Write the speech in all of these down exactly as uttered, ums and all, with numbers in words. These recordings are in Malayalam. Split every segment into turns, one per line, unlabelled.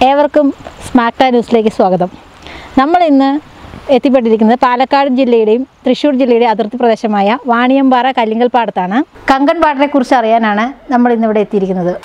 ഏവർക്കും സ്മാക്ട ന്യൂസിലേക്ക് സ്വാഗതം. നമ്മൾ ഇന്ന് എത്തിപ്പെട്ടിരിക്കുന്നത് പാലക്കാട് ജില്ലയുടെയും തൃശ്ശൂർ ജില്ലയുടെയും അതിർത്തി പ്രദേശമായ വാണിയമ്പാറ കല്ലിങ്കൽ പാടത്താണ്. കങ്കൺ പാട്ടിനെ കുറിച്ച് അറിയാനാണ് നമ്മൾ ഇന്നിവിടെ എത്തിയിരിക്കുന്നത്.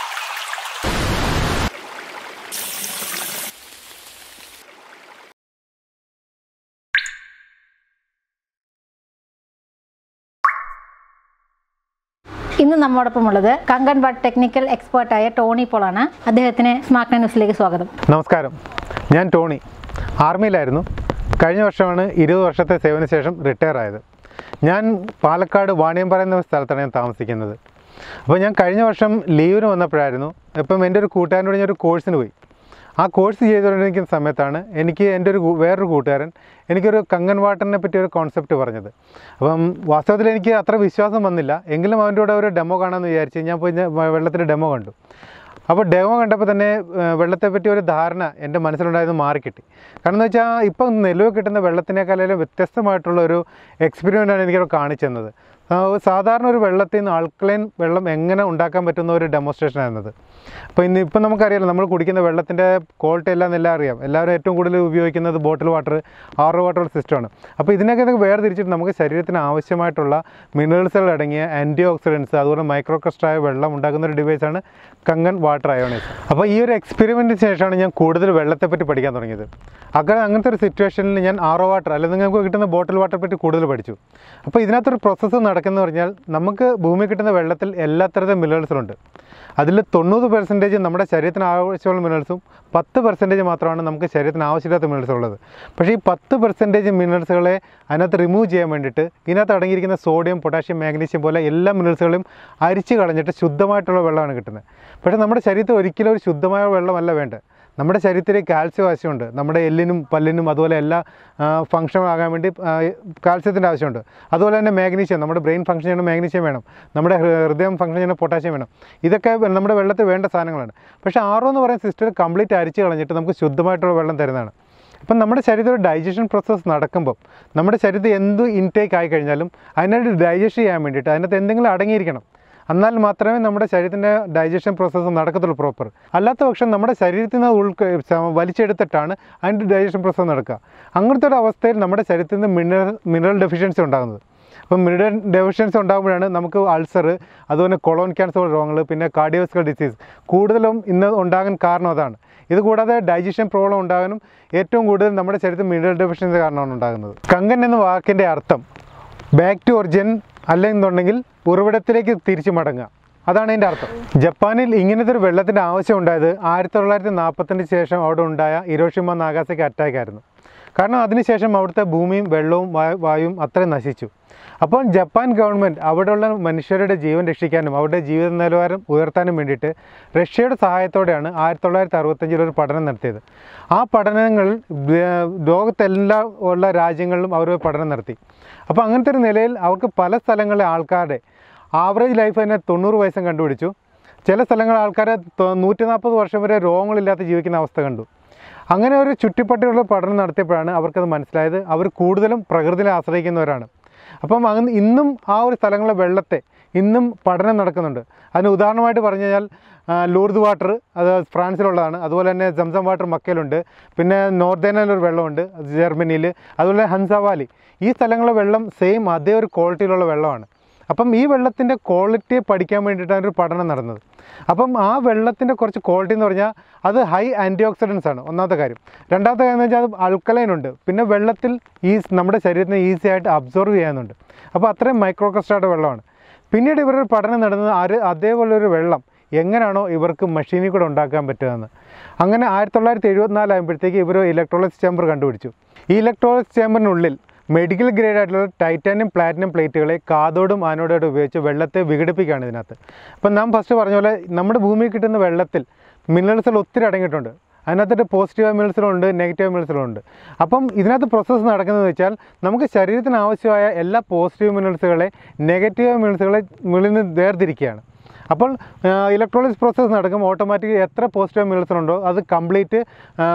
ഇന്ന് നമ്മോടൊപ്പം ഉള്ളത് കങ്കൺ പാട്ട് ടെക്നിക്കൽ എക്സ്പേർട്ടായ ടോണി പോളാണ്. അദ്ദേഹത്തിന് സ്മാക്ട ന്യൂസിലേക്ക് സ്വാഗതം.
നമസ്കാരം, ഞാൻ ടോണി. ആർമിയിലായിരുന്നു. കഴിഞ്ഞ വർഷമാണ് ഇരുപത് വർഷത്തെ സേവനശേഷം റിട്ടയർ ആയത്. ഞാൻ പാലക്കാട് വാണിയമ്പാറ എന്ന സ്ഥലത്താണ് ഞാൻ താമസിക്കുന്നത്. അപ്പോൾ ഞാൻ കഴിഞ്ഞ വർഷം ലീവിന് വന്നപ്പോഴായിരുന്നു. ഇപ്പം എൻ്റെ ഒരു കൂട്ടുകാരനോട് ഞാൻ ഒരു കോഴ്സിന് പോയി. ആ കോഴ്സ് ചെയ്തുകൊണ്ടിരിക്കുന്ന സമയത്താണ് എനിക്ക് എൻ്റെ ഒരു വേറൊരു കൂട്ടുകാരൻ എനിക്കൊരു കങ്കൺ വാട്ടറിനെ പറ്റി ഒരു കോൺസെപ്റ്റ് പറഞ്ഞത്. അപ്പം വാസ്തവത്തിൽ എനിക്ക് അത്ര വിശ്വാസം വന്നില്ല. എങ്കിലും അവൻ്റെ കൂടെ ഒരു ഡെമോ കാണാമെന്ന് വിചാരിച്ച് ഞാൻ പോയി വെള്ളത്തിൻ്റെ ഡെമോ കണ്ടു. അപ്പോൾ ഡെമോ കണ്ടപ്പോൾ തന്നെ വെള്ളത്തെപ്പറ്റി ഒരു ധാരണ എൻ്റെ മനസ്സിലുണ്ടായത് മാറിക്കിട്ടി. കാരണം എന്ന് വെച്ചാൽ ഇപ്പം നിലവിൽ കിട്ടുന്ന വെള്ളത്തിനേക്കാളും വ്യത്യസ്തമായിട്ടുള്ള ഒരു എക്സ്പെരിമെൻ്റാണ് എനിക്കവിടെ കാണിച്ചു തന്നത്. സാധാരണ ഒരു വെള്ളത്തിൽ നിന്ന് ആൾക്കലൈൻ വെള്ളം എങ്ങനെ ഉണ്ടാക്കാൻ പറ്റുന്ന ഒരു ഡെമോൺസ്ട്രേഷൻ ആയിരുന്നത്. അപ്പോൾ ഇന്ന് ഇപ്പം നമുക്കറിയാലോ, നമ്മൾ കുടിക്കുന്ന വെള്ളത്തിൻ്റെ ക്വാളിറ്റി എല്ലാം എല്ലാം അറിയാം. എല്ലാവരും ഏറ്റവും കൂടുതൽ ഉപയോഗിക്കുന്നത് bottle water, R O water സിസ്റ്റമാണ്. അപ്പോൾ ഇതിനൊക്കെ വേർതിരിച്ചിട്ട് നമുക്ക് ശരീരത്തിന് ആവശ്യമായിട്ടുള്ള മിനറൽസുകൾ അടങ്ങിയ ആൻറ്റി ഓക്സിഡൻസ്, അതുപോലെ മൈക്രോക്രിസ്റ്റലായ വെള്ളം ഉണ്ടാക്കുന്ന ഒരു ഡിവൈസാണ് കങ്കൺ വാട്ടർ അയോണൈസ്. അപ്പോൾ ഈ ഒരു എക്സ്പെരിമെൻറ്റിന് ശേഷമാണ് ഞാൻ കൂടുതൽ വെള്ളത്തെപ്പറ്റി പഠിക്കാൻ തുടങ്ങിയത്. അങ്ങനെ അങ്ങനത്തെ ഒരു സിറ്റുവേഷനിൽ ഞാൻ ആർ ഒ വാട്ടർ അല്ലെങ്കിൽ നിങ്ങൾക്ക് കിട്ടുന്ന ബോട്ടിൽ വാട്ടറെ പറ്റി കൂടുതൽ പഠിച്ചു. അപ്പോൾ ഇതിനകത്തൊരു പ്രോസസ്സ് നടക്കുന്നത് പറഞ്ഞാൽ, നമുക്ക് ഭൂമി കിട്ടുന്ന വെള്ളത്തിൽ എല്ലാ തരത്തിലും മിനറൽസുണ്ട്. അതിൽ തൊണ്ണൂറ് പെർസെൻറ്റേജ് നമ്മുടെ ശരീരത്തിന് ആവശ്യമുള്ള മിനറൽസും പത്ത് പെർസെൻറ്റേജ് മാത്രമാണ് നമുക്ക് ശരീരത്തിന് ആവശ്യമില്ലാത്ത മിനറൽസ് ഉള്ളത്. പക്ഷേ ഈ പത്ത് പെർസെൻറ്റേജ് മിനറൽസുകളെ അതിനകത്ത് റിമൂവ് ചെയ്യാൻ വേണ്ടിയിട്ട് ഇതിനകത്ത് അടങ്ങിയിരിക്കുന്ന സോഡിയം, പൊട്ടാഷ്യം, മാഗ്നീഷ്യം പോലെ എല്ലാ മിനറൽസുകളും അരിച്ച് കളഞ്ഞിട്ട് ശുദ്ധമായിട്ടുള്ള വെള്ളമാണ് കിട്ടുന്നത്. പക്ഷേ നമ്മുടെ ശരീരത്തിൽ ഒരിക്കലും ഒരു ശുദ്ധമായ വെള്ളമല്ല വേണ്ടത്. നമ്മുടെ ശരീരത്തിൽ കാൽസ്യം ആവശ്യമുണ്ട്. നമ്മുടെ എല്ലിനും പല്ലിനും അതുപോലെ എല്ലാ ഫങ്ഷനാകാൻ വേണ്ടി കാൽസ്യത്തിൻ്റെ ആവശ്യമുണ്ട്. അതുപോലെ തന്നെ മാഗ്നീഷ്യം, നമ്മുടെ ബ്രെയിൻ ഫങ്ഷൻ ചെയ്യണം മാഗ്നീഷ്യം വേണം. നമ്മുടെ ഹൃദയം ഫങ്ഷൻ ചെയ്യണം പൊട്ടാഷ്യം വേണം. ഇതൊക്കെ നമ്മുടെ വെള്ളത്തിൽ വേണ്ട സാധനങ്ങളാണ്. പക്ഷേ ആർ ഒ എന്ന് പറയുന്ന സിസ്റ്റം കംപ്ലീറ്റ് അരിച്ച് കളഞ്ഞിട്ട് നമുക്ക് ശുദ്ധമായിട്ടുള്ള വെള്ളം തരുന്നതാണ്. അപ്പം നമ്മുടെ ശരീരത്തിൽ ഒരു ഡൈജഷൻ പ്രോസസ്സ് നടക്കുമ്പം നമ്മുടെ ശരീരത്തിൽ എന്ത് ഇൻടേക്ക് ആയി കഴിഞ്ഞാലും അതിനായിട്ട് ഡൈജസ്റ്റ് ചെയ്യാൻ വേണ്ടിയിട്ട് അതിനകത്ത് എന്തെങ്കിലും അടങ്ങിയിരിക്കണം. എന്നാൽ മാത്രമേ നമ്മുടെ ശരീരത്തിൻ്റെ ഡൈജഷൻ പ്രോസസ്സ് നടക്കത്തുള്ളൂ പ്രോപ്പർ. അല്ലാത്ത പക്ഷം നമ്മുടെ ശരീരത്തിൽ നിന്ന് ഉൾ വലിച്ചെടുത്തിട്ടാണ് അതിൻ്റെ ഡൈജഷൻ പ്രോസസ്സ് നടക്കുക. അങ്ങനത്തെ ഒരു അവസ്ഥയിൽ നമ്മുടെ ശരീരത്തിൽ നിന്ന് മിനറൽ മിനറൽ ഡെഫിഷ്യൻസി ഉണ്ടാകുന്നത്. അപ്പം മിനറൽ ഡെഫിഷ്യൻസി ഉണ്ടാകുമ്പോഴാണ് നമുക്ക് അൾസർ, അതുപോലെ കൊളോൺ ക്യാൻസർ രോഗങ്ങൾ, പിന്നെ കാർഡിയോവാസ്കുലർ ഡിസീസ് കൂടുതലും ഇന്ന് ഉണ്ടാകാൻ കാരണം അതാണ്. ഇത് കൂടാതെ ഡൈജഷൻ പ്രോബ്ലം ഉണ്ടാകാനും ഏറ്റവും കൂടുതൽ നമ്മുടെ ശരീരത്തിൽ മിനറൽ ഡെഫിഷ്യൻസി കാരണമാണ് ഉണ്ടാകുന്നത്. കങ്കൻ എന്ന വാക്കിൻ്റെ അർത്ഥം ബാക്ക് ടു ഒറിജിൻ, അല്ലെന്നുണ്ടെങ്കിൽ ഉറവിടത്തിലേക്ക് തിരിച്ചു മടങ്ങുക, അതാണ് അതിൻ്റെ അർത്ഥം. ജപ്പാനിൽ ഇങ്ങനത്തെ ഒരു വെള്ളത്തിൻ്റെ ആവശ്യം ഉണ്ടായത് ആയിരത്തി തൊള്ളായിരത്തി നാൽപ്പത്തിൻ്റെ ശേഷം അവിടെ ഉണ്ടായ ഹിരോഷിമ നാഗാസാക്കി അറ്റാക്കായിരുന്നു. കാരണം അതിനുശേഷം അവിടുത്തെ ഭൂമിയും വെള്ളവും വായുവും അത്രയും നശിച്ചു. അപ്പോൾ ജപ്പാൻ ഗവൺമെൻറ് അവിടെയുള്ള മനുഷ്യരുടെ ജീവൻ രക്ഷിക്കാനും അവരുടെ ജീവിത നിലവാരം ഉയർത്താനും വേണ്ടിയിട്ട് റഷ്യയുടെ സഹായത്തോടെയാണ് ആയിരത്തി തൊള്ളായിരത്തി അറുപത്തഞ്ചിൽ ഒരു പഠനം നടത്തിയത്. ആ പഠനങ്ങൾ ലോകത്തെല്ലാം ഉള്ള രാജ്യങ്ങളിലും അവർ പഠനം നടത്തി. അപ്പോൾ അങ്ങനത്തെ ഒരു നിലയിൽ അവർക്ക് പല സ്ഥലങ്ങളിലെ ആൾക്കാരുടെ ആവറേജ് ലൈഫ് തന്നെ തൊണ്ണൂറ് വയസ്സും കണ്ടുപിടിച്ചു. ചില സ്ഥലങ്ങളിലെ ആൾക്കാരെ നൂറ്റി നാൽപ്പത് വർഷം വരെ രോഗങ്ങളില്ലാതെ ജീവിക്കുന്ന അവസ്ഥ കണ്ടു. അങ്ങനെ ഒരു ചുറ്റിപ്പട്ടിയുള്ള പഠനം നടത്തിയപ്പോഴാണ് അവർക്കത് മനസ്സിലായത് അവർ കൂടുതലും പ്രകൃതിയെ ആശ്രയിക്കുന്നവരാണ്. അപ്പം അങ്ങനെ ഇന്നും ആ ഒരു സ്ഥലങ്ങളിലെ വെള്ളത്തെ ഇന്നും പഠനം നടക്കുന്നുണ്ട്. അതിന് ഉദാഹരണമായിട്ട് പറഞ്ഞു കഴിഞ്ഞാൽ ലൂർദ് വാട്ടർ, അത് ഫ്രാൻസിലുള്ളതാണ്. അതുപോലെ തന്നെ സംസം വാട്ടർ മക്കയിലുണ്ട്. പിന്നെ നോർത്തേനയിലൊരു വെള്ളമുണ്ട് ജർമ്മനിയിൽ. അതുപോലെ ഹൻസാവാലി, ഈ സ്ഥലങ്ങളിലെ വെള്ളം സെയിം അതേ ഒരു ക്വാളിറ്റിയിലുള്ള വെള്ളമാണ്. അപ്പം ഈ വെള്ളത്തിൻ്റെ ക്വാളിറ്റിയെ പഠിക്കാൻ വേണ്ടിയിട്ടാണ് ഒരു പഠനം നടന്നത്. അപ്പം ആ വെള്ളത്തിൻ്റെ കുറച്ച് ക്വാളിറ്റി എന്ന് പറഞ്ഞാൽ അത് ഹൈ ആൻറ്റി ഓക്സിഡൻസ് ആണ് ഒന്നാമത്തെ കാര്യം. രണ്ടാമത്തെ കാര്യം എന്ന് വെച്ചാൽ അത് ആൽക്കലൈൻ ഉണ്ട്. പിന്നെ വെള്ളത്തിൽ ഈ നമ്മുടെ ശരീരത്തിന് ഈസി ആയിട്ട് അബ്സോർവ് ചെയ്യാനുണ്ട്. അപ്പോൾ അത്രയും മൈക്രോക്രിസ്റ്റലായിട്ട് വെള്ളമാണ്. പിന്നീട് ഇവരൊരു പഠനം നടന്നത് അത് അതേപോലൊരു വെള്ളം എങ്ങനെയാണോ ഇവർക്ക് മെഷീനിൽ കൂടെ ഉണ്ടാക്കാൻ പറ്റുകയെന്ന്. അങ്ങനെ ആയിരത്തി തൊള്ളായിരത്തി എഴുപത്തിനാലാകുമ്പോഴത്തേക്ക് ഇവർ ഇലക്ട്രോളിസിസ് ചേമ്പർ കണ്ടുപിടിച്ചു. ഈ ഇലക്ട്രോളിസിസ് ചേമ്പറിനുള്ളിൽ മെഡിക്കൽ ഗ്രേഡ് ആയിട്ടുള്ള ടൈറ്റാനിയം പ്ലാറ്റിനം പ്ലേറ്റുകളെ കാഥോഡും ആനോഡായിട്ട് ഉപയോഗിച്ച് വെള്ളത്തെ വിഘടിപ്പിക്കുകയാണ് ഇതിനകത്ത്. അപ്പം നാം ഫസ്റ്റ് പറഞ്ഞ പോലെ നമ്മുടെ ഭൂമിയിൽ കിട്ടുന്ന വെള്ളത്തിൽ മിനറൽസുകൾ ഒത്തിരി അടങ്ങിയിട്ടുണ്ട്. അതിനകത്തിട്ട് പോസിറ്റീവ് മിനറൽസുകളുണ്ട്, നെഗറ്റീവ് മിനറൽസുകളുണ്ട്. അപ്പം ഇതിനകത്ത് പ്രോസസ്സ് നടക്കുന്നതെന്ന് വെച്ചാൽ നമുക്ക് ശരീരത്തിന് ആവശ്യമായ എല്ലാ പോസിറ്റീവ് മിനറൽസുകളെ നെഗറ്റീവ് മിനറൽസുകളെ മുകളിൽ നിന്ന് വേർതിരിക്കുകയാണ്. അപ്പോൾ ഇലക്ട്രോളിസിസ് പ്രോസസ്സ് നടക്കുമ്പോൾ ഓട്ടോമാറ്റിക്കലി എത്ര പോസിറ്റീവ് മിനറൽസ് ഉണ്ടോ അത് കംപ്ലീറ്റ്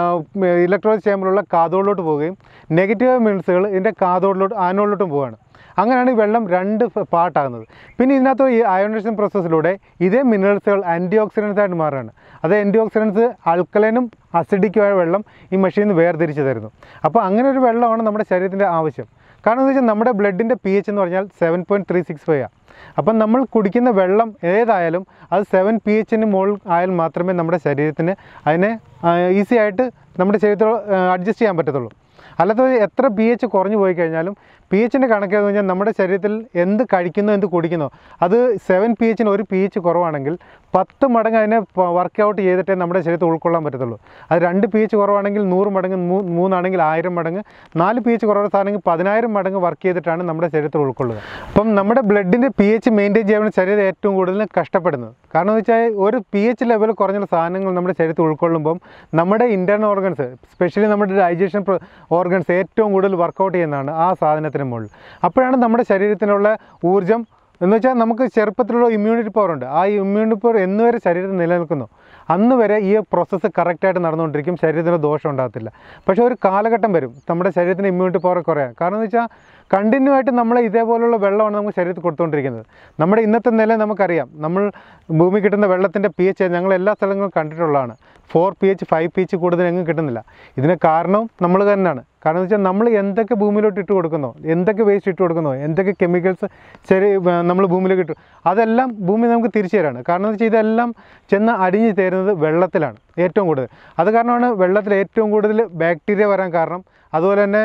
ഇലക്ട്രോളിസിസ് ചേമ്പറിലുള്ള കാഥോഡിലോട്ട് പോവുകയും നെഗറ്റീവ് മിനറൽസുകൾ ഇതിൻ്റെ കാഥോഡിലോട്ട് ആനോഡിലോട്ടും പോവുകയാണ്. അങ്ങനെയാണ് ഈ വെള്ളം രണ്ട് പാർട്ടാകുന്നത്. പിന്നെ ഇതിനകത്ത് ഈ അയോണൈസേഷൻ പ്രോസസ്സിലൂടെ ഇതേ മിനറൽസുകൾ ആൻറ്റി ഓക്സിഡൻസ് ആയിട്ട് മാറുകയാണ്. അത് ആൻറ്റി ഓക്സിഡൻസ് ആൽക്കലൈനും അസിഡിക്കുമായ വെള്ളം ഈ മെഷീനിൽ നിന്ന് വേർതിരിച്ച് തരുന്നു. അപ്പോൾ അങ്ങനെ ഒരു വെള്ളമാണ് നമ്മുടെ ശരീരത്തിൻ്റെ ആവശ്യം. കാരണം എന്ന് വെച്ചാൽ നമ്മുടെ ബ്ലഡിൻ്റെ പി എച്ച് എന്ന് പറഞ്ഞാൽ seven point three six five ആണ്. അപ്പം നമ്മൾ കുടിക്കുന്ന വെള്ളം ഏതായാലും അത് സെവൻ പി എച്ചിന് മുകളിൽ ആയാൽ മാത്രമേ നമ്മുടെ ശരീരത്തിന് അതിനെ ഈസി ആയിട്ട് നമ്മുടെ ശരീരത്തിൽ അഡ്ജസ്റ്റ് ചെയ്യാൻ പറ്റത്തുള്ളൂ. അല്ലാത്തത് എത്ര പി എച്ച് കുറഞ്ഞു പോയി കഴിഞ്ഞാലും പി എച്ചിൻ്റെ കണക്കെന്ന് പറഞ്ഞാൽ നമ്മുടെ ശരീരത്തിൽ എന്ത് കഴിക്കുന്നോ എന്ത് കുടിക്കുന്നോ അത് സെവൻ പി എച്ചിന് ഒരു പി എച്ച് കുറവാണെങ്കിൽ പത്ത് മടങ്ങ് അതിനെ വർക്കൗട്ട് ചെയ്തിട്ടേ നമ്മുടെ ശരീരത്തിൽ ഉൾക്കൊള്ളാൻ പറ്റത്തുള്ളൂ. അത് രണ്ട് പി എച്ച് കുറവാണെങ്കിൽ നൂറ് മടങ്ങ് മൂന്നാണെങ്കിൽ ആയിരം മടങ്ങ് നാല് പി എച്ച് കുറവുള്ള സാധനമെങ്കിൽ പതിനായിരം മടങ്ങ് വർക്ക് ചെയ്തിട്ടാണ് നമ്മുടെ ശരീരത്തിൽ ഉൾക്കൊള്ളുക. അപ്പം നമ്മുടെ ബ്ലഡിൻ്റെ പി എച്ച് മെയിൻറ്റെയിൻ ചെയ്യാൻ ശരീരം ഏറ്റവും കൂടുതൽ കഷ്ടപ്പെടുന്നത്. കാരണം എന്ന് വെച്ചാൽ ഒരു പി എച്ച് ലെവൽ കുറഞ്ഞുള്ള സാധനങ്ങൾ നമ്മുടെ ശരീരത്തിൽ ഉൾക്കൊള്ളുമ്പം നമ്മുടെ ഇൻറ്റേർണൽ ഓർഗൻസ് സ്പെഷ്യലി നമ്മുടെ ഡൈജഷൻ ഓർഗൻസ് ഏറ്റവും കൂടുതൽ വർക്കൗട്ട് ചെയ്യുന്നതാണ് ആ സാധനത്തിന് മുകളിൽ. അപ്പോഴാണ് നമ്മുടെ ശരീരത്തിനുള്ള ഊർജ്ജം എന്ന് വെച്ചാൽ നമുക്ക് ചെറുപ്പത്തിലുള്ള ഇമ്മ്യൂണിറ്റി പവർ ഉണ്ട്. ആ ഇമ്മ്യൂണിറ്റി പവർ എന്ന് വരെ ശരീരത്തിൽ നിലനിൽക്കുന്നു അന്ന് വരെ ഈ പ്രോസസ്സ് കറക്റ്റായിട്ട് നടന്നുകൊണ്ടിരിക്കും, ശരീരത്തിന് ദോഷം ഉണ്ടാകത്തില്ല. പക്ഷേ ഒരു കാലഘട്ടം വരും നമ്മുടെ ശരീരത്തിന് ഇമ്മ്യൂണിറ്റി പവർ കുറയാൻ. കാരണം എന്ന് വെച്ചാൽ കണ്ടിന്യൂ ആയിട്ട് നമ്മൾ ഇതേപോലുള്ള വെള്ളമാണ് നമുക്ക് ശരീരത്തിൽ കൊടുത്തുകൊണ്ടിരിക്കുന്നത്. നമ്മുടെ ഇന്നത്തെ നില നമുക്കറിയാം. നമ്മൾ ഭൂമി കിട്ടുന്ന വെള്ളത്തിൻ്റെ പി എച്ച് ഞങ്ങൾ എല്ലാ സ്ഥലങ്ങളും കണ്ടിട്ടുള്ളതാണ്. Four P H five P H കൂടുതൽ എങ്ങും കിട്ടുന്നില്ല. ഇതിന് കാരണം നമ്മൾ തന്നെയാണ്. കാരണം എന്ന് വെച്ചാൽ നമ്മൾ എന്തൊക്കെ ഭൂമിയിലോട്ട് ഇട്ട് കൊടുക്കുന്നോ, എന്തൊക്കെ വേസ്റ്റ് ഇട്ട് കൊടുക്കുന്നോ, എന്തൊക്കെ കെമിക്കൽസ് ശരി നമ്മൾ ഭൂമിയിലേക്ക് ഇട്ടു അതെല്ലാം ഭൂമി നമുക്ക് തിരിച്ചു തരാണ്. കാരണം എന്ന് വെച്ചാൽ ഇതെല്ലാം ചെന്ന് അടിഞ്ഞു ചേരുന്നത് വെള്ളത്തിലാണ് ഏറ്റവും കൂടുതൽ. അത് കാരണമാണ് വെള്ളത്തിൽ ഏറ്റവും കൂടുതൽ ബാക്ടീരിയ വരാൻ കാരണം, അതുപോലെ തന്നെ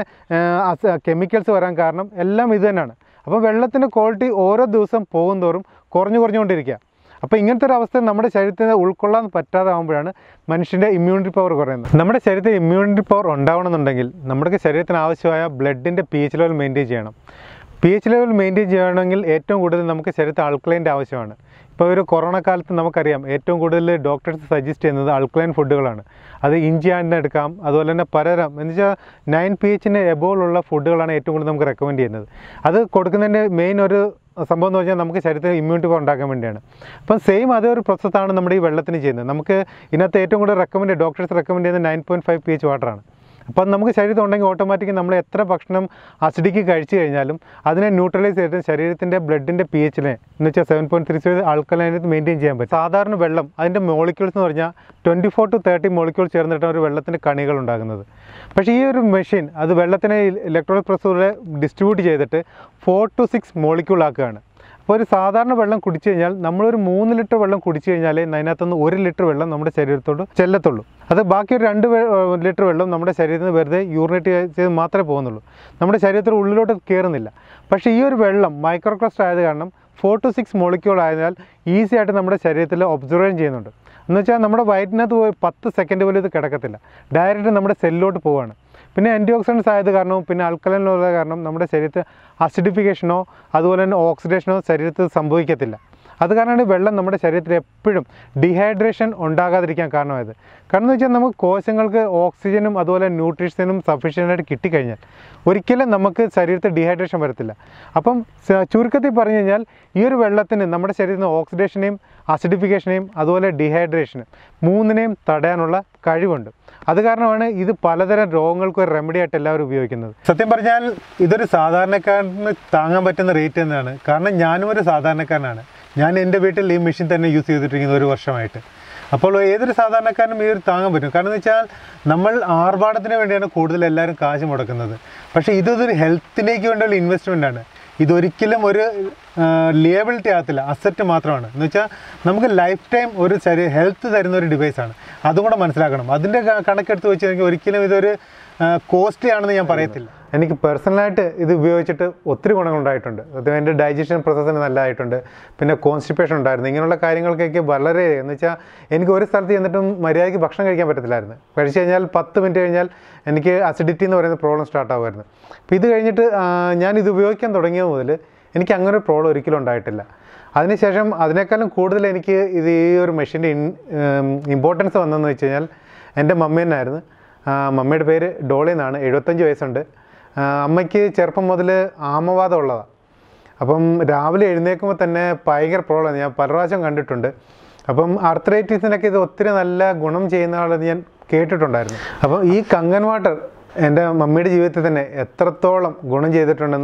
കെമിക്കൽസ് വരാൻ കാരണം എല്ലാം ഇത് തന്നെയാണ്. അപ്പോൾ വെള്ളത്തിൻ്റെ ക്വാളിറ്റി ഓരോ ദിവസം പോകുന്തോറും കുറഞ്ഞു കുറഞ്ഞുകൊണ്ടിരിക്കുക. അപ്പോൾ ഇങ്ങനത്തെ ഒരു അവസ്ഥ നമ്മുടെ ശരീരത്തിന് ഉൾക്കൊള്ളാൻ പറ്റാതെ ആകുമ്പോഴാണ് മനുഷ്യൻ്റെ ഇമ്മ്യൂണിറ്റി പവർ കുറയുന്നത്. നമ്മുടെ ശരീരത്തിൽ ഇമ്മ്യൂണിറ്റി പവർ ഉണ്ടാവണമെന്നുണ്ടെങ്കിൽ നമ്മുടെ ശരീരത്തിന് ആവശ്യമായ ബ്ലഡിൻ്റെ പി എച്ച് ലെവൽ മെയിൻറ്റെയിൻ ചെയ്യണം. പി എച്ച് ലെവൽ മെയിൻറ്റെയിൻ ചെയ്യണമെങ്കിൽ ഏറ്റവും കൂടുതൽ നമുക്ക് ശരീരത്തിൽ ആൽക്കലൈൻ്റെ ആവശ്യമാണ്. ഇപ്പോൾ ഒരു കൊറോണ കാലത്ത് നമുക്കറിയാം ഏറ്റവും കൂടുതൽ ഡോക്ടേഴ്സ് സജസ്റ്റ് ചെയ്യുന്നത് ആൽക്കലൈൻ ഫുഡുകളാണ്. അത് ഇഞ്ചി ആൻഡ് എടുക്കാം, അതുപോലെ തന്നെ പലതരം എന്ന് വെച്ചാൽ നയൻ പി എച്ചിന് എബോളുള്ള ഫുഡുകളാണ് ഏറ്റവും കൂടുതൽ നമുക്ക് റെക്കമെൻഡ് ചെയ്യുന്നത്. അത് കൊടുക്കുന്നതിൻ്റെ മെയിൻ ഒരു സംഭവം എന്ന് പറഞ്ഞാൽ നമുക്ക് ശരീരത്തിൽ ഇമ്മ്യൂണിറ്റി പവർ ഉണ്ടാക്കാൻ വേണ്ടിയാണ്. അപ്പം സെയിം അതേ ഒരു പ്രോസസ്സാണ് നമ്മുടെ ഈ വെള്ളത്തിന് ചെയ്യുന്നത്. നമുക്ക് ഇതിനകത്ത് ഏറ്റവും കൂടുതൽ റെക്കമെൻഡ് ഡോക്ടേഴ്സ് റെക്കമെൻഡ് ചെയ്യുന്നത് nine point five P H വാട്ടറാണ്. അപ്പം നമുക്ക് ശരീരത്തിൽ ഉണ്ടെങ്കിൽ ഓട്ടോമാറ്റിക്കലി നമ്മൾ എത്ര ഭക്ഷണം അസിഡിക്ക് കഴിച്ചു കഴിഞ്ഞാലും അതിനെ ന്യൂട്രലൈസ് ചെയ്തിട്ട് ശരീരത്തിൻ്റെ ബ്ലഡിൻ്റെ പി എച്ചിനെ എന്ന് വെച്ചാൽ സെവൻ പോയിൻറ്റ് ത്രീ സിക്സ് ആൾക്കലൈനത്ത് മെയിൻറ്റെയിൻ ചെയ്യാൻ പറ്റും. സാധാരണ വെള്ളം അതിൻ്റെ മോളിക്യൂൾസ് എന്ന് പറഞ്ഞാൽ twenty four to thirty molecule ചേർന്നിട്ടാണ് ഒരു വെള്ളത്തിൻ്റെ കണികൾ ഉണ്ടാകുന്നത്. പക്ഷേ ഈ ഒരു മെഷീൻ അത് വെള്ളത്തിനെ ഇലക്ട്രോണിക് പ്രോസസ്സിലൂടെ ഡിസ്ട്രിബ്യൂട്ട് ചെയ്തിട്ട് ഫോർ ടു സിക്സ് മോളിക്യൂൾ ആക്കുകയാണ്. അപ്പോൾ ഒരു സാധാരണ വെള്ളം കുടിച്ചു കഴിഞ്ഞാൽ നമ്മളൊരു മൂന്ന് ലിറ്റർ വെള്ളം കുടിച്ചു കഴിഞ്ഞാലേ അതിനകത്തുനിന്ന് ഒരു ലിറ്റർ വെള്ളം നമ്മുടെ ശരീരത്തോട് ചെല്ലത്തുള്ളൂ. അത് ബാക്കി ഒരു രണ്ട് ലിറ്റർ വെള്ളം നമ്മുടെ ശരീരത്തിൽ നിന്ന് വെറുതെ യൂറിനേറ്റ് ചെയ്ത് മാത്രമേ പോകുന്നുള്ളൂ, നമ്മുടെ ശരീരത്തിൽ ഉള്ളിലോട്ട് കയറുന്നില്ല. പക്ഷേ ഈ ഒരു വെള്ളം മൈക്രോ ക്ലസ്റ്റർ ആയത് കാരണം ഫോർ ടു സിക്സ് മോളിക്യൂൾ ആയതിനാൽ ഈസി ആയിട്ട് നമ്മുടെ ശരീരത്തിൽ ഒബ്സർവേഷൻ ചെയ്യുന്നുണ്ട്. എന്ന് വെച്ചാൽ നമ്മുടെ വയറ്റിനകത്ത് പോയി പത്ത് സെക്കൻഡ് പോലും ഇത് കിടക്കത്തില്ല, ഡയറക്റ്റ് നമ്മുടെ സെല്ലിലോട്ട് പോവുകയാണ്. പിന്നെ ആൻറ്റി ഓക്സിഡൻസ് ആയത് കാരണവും പിന്നെ ആൽക്കലൈനുള്ള കാരണം നമ്മുടെ ശരീരത്തിൽ അസിഡിഫിക്കേഷനോ അതുപോലെ തന്നെ ഓക്സിഡേഷനോ ശരീരത്തിൽ സംഭവിക്കത്തില്ല. അത് കാരണമാണ് വെള്ളം നമ്മുടെ ശരീരത്തിൽ എപ്പോഴും ഡീഹൈഡ്രേഷൻ ഉണ്ടാകാതിരിക്കാൻ കാരണമായത്. കാരണം എന്ന് വെച്ചാൽ നമുക്ക് കോശങ്ങൾക്ക് ഓക്സിജനും അതുപോലെ ന്യൂട്രീഷനും സഫീഷ്യൻ്റായിട്ട് കിട്ടിക്കഴിഞ്ഞാൽ ഒരിക്കലും നമുക്ക് ശരീരത്തിൽ ഡീഹൈഡ്രേഷൻ വരത്തില്ല. അപ്പം ചുരുക്കത്തിൽ പറഞ്ഞു കഴിഞ്ഞാൽ ഈ ഒരു വെള്ളത്തിന് നമ്മുടെ ശരീരത്തിൽ നിന്ന് ഓക്സിഡേഷനെയും അസിഡിഫിക്കേഷനെയും അതുപോലെ ഡീഹൈഡ്രേഷനും മൂന്നിനെയും തടയാനുള്ള കഴിവുണ്ട്. അത് കാരണമാണ് ഇത് പലതരം രോഗങ്ങൾക്ക് ഒരു റെമഡി ആയിട്ട് എല്ലാവരും ഉപയോഗിക്കുന്നത്. സത്യം പറഞ്ഞാൽ ഇതൊരു സാധാരണക്കാരന് താങ്ങാൻ പറ്റുന്ന റേറ്റ് തന്നെയാണ്. കാരണം ഞാനും ഒരു സാധാരണക്കാരനാണ്. ഞാൻ എൻ്റെ വീട്ടിൽ ഈ മെഷീൻ തന്നെ യൂസ് ചെയ്തിട്ടിരിക്കുന്നത് ഒരു വർഷമായിട്ട്. അപ്പോൾ ഏതൊരു സാധാരണക്കാരനും ഈ ഒരു താങ്ങാൻ പറ്റും. കാരണം എന്ന് വെച്ചാൽ നമ്മൾ ആർഭാടത്തിന് വേണ്ടിയാണ് കൂടുതൽ എല്ലാവരും കാശ് മുടക്കുന്നത്. പക്ഷേ ഇതൊരു ഹെൽത്തിലേക്ക് വേണ്ടിയുള്ള ഇൻവെസ്റ്റ്മെൻറ്റാണ്. ഇതൊരിക്കലും ഒരു ലിയബിലിറ്റി ആകത്തില്ല, അസറ്റ് മാത്രമാണ്. എന്ന് വെച്ചാൽ നമുക്ക് ലൈഫ് ടൈം ഒരു ശരീര ഹെൽത്ത് തരുന്ന ഒരു ഡിവൈസാണ്. അതും കൂടെ മനസ്സിലാക്കണം. അതിൻ്റെ കണക്കെടുത്ത് വെച്ച് കഴിഞ്ഞാൽ ഒരിക്കലും ഇതൊരു കോസ്റ്റ്ലി ആണെന്ന് ഞാൻ പറയത്തില്ല. എനിക്ക് പേഴ്സണലായിട്ട് ഇത് ഉപയോഗിച്ചിട്ട് ഒത്തിരി ഗുണങ്ങളുണ്ടായിട്ടുണ്ട്. അത് എൻ്റെ ഡൈജഷൻ പ്രോസസ്സിന് നല്ലതായിട്ടുണ്ട്. പിന്നെ കോൺസ്റ്റിപ്പേഷൻ ഉണ്ടായിരുന്നു. ഇങ്ങനെയുള്ള കാര്യങ്ങൾക്കൊക്കെ വളരെ എന്ന് വെച്ചാൽ എനിക്ക് ഒരു സ്ഥലത്ത് ചെന്നിട്ടും മര്യാദയ്ക്ക് ഭക്ഷണം കഴിക്കാൻ പറ്റത്തില്ലായിരുന്നു. കഴിച്ച് കഴിഞ്ഞാൽ പത്ത് മിനിറ്റ് കഴിഞ്ഞാൽ എനിക്ക് അസിഡിറ്റി എന്ന് പറയുന്ന പ്രോബ്ലം സ്റ്റാർട്ട് ആകുമായിരുന്നു. അപ്പോൾ ഇത് കഴിഞ്ഞിട്ട് ഞാനിത് ഉപയോഗിക്കാൻ തുടങ്ങിയത് മുതൽ എനിക്ക് അങ്ങനെ ഒരു പ്രോബ്ലം ഒരിക്കലും ഉണ്ടായിട്ടില്ല. അതിനുശേഷം അതിനേക്കാളും കൂടുതൽ എനിക്ക് ഇത് ഈ ഒരു മെഷീൻ്റെ ഇമ്പോർട്ടൻസ് വന്നതെന്ന് വെച്ച് കഴിഞ്ഞാൽ എൻ്റെ മമ്മി തന്നെയായിരുന്നു. മമ്മിയുടെ പേര് ഡോളി എന്നാണ്. എഴുപത്തഞ്ച് വയസ്സുണ്ട്. അമ്മയ്ക്ക് ചെറുപ്പം മുതൽ ആമവാദം ഉള്ളതാണ്. അപ്പം രാവിലെ എഴുന്നേൽക്കുമ്പോൾ തന്നെ ഭയങ്കര പ്രോബ്ലം ഞാൻ പല പ്രാവശ്യം കണ്ടിട്ടുണ്ട്. അപ്പം ആർത്രൈറ്റിസിനൊക്കെ ഇത് ഒത്തിരി നല്ല ഗുണം ചെയ്യുന്ന ആളെന്ന് ഞാൻ കേട്ടിട്ടുണ്ടായിരുന്നു. അപ്പം ഈ കങ്കൻ വാട്ടർ എൻ്റെ മമ്മിയുടെ ജീവിതത്തിൽ തന്നെ എത്രത്തോളം ഗുണം ചെയ്തിട്ടുണ്ടെന്ന്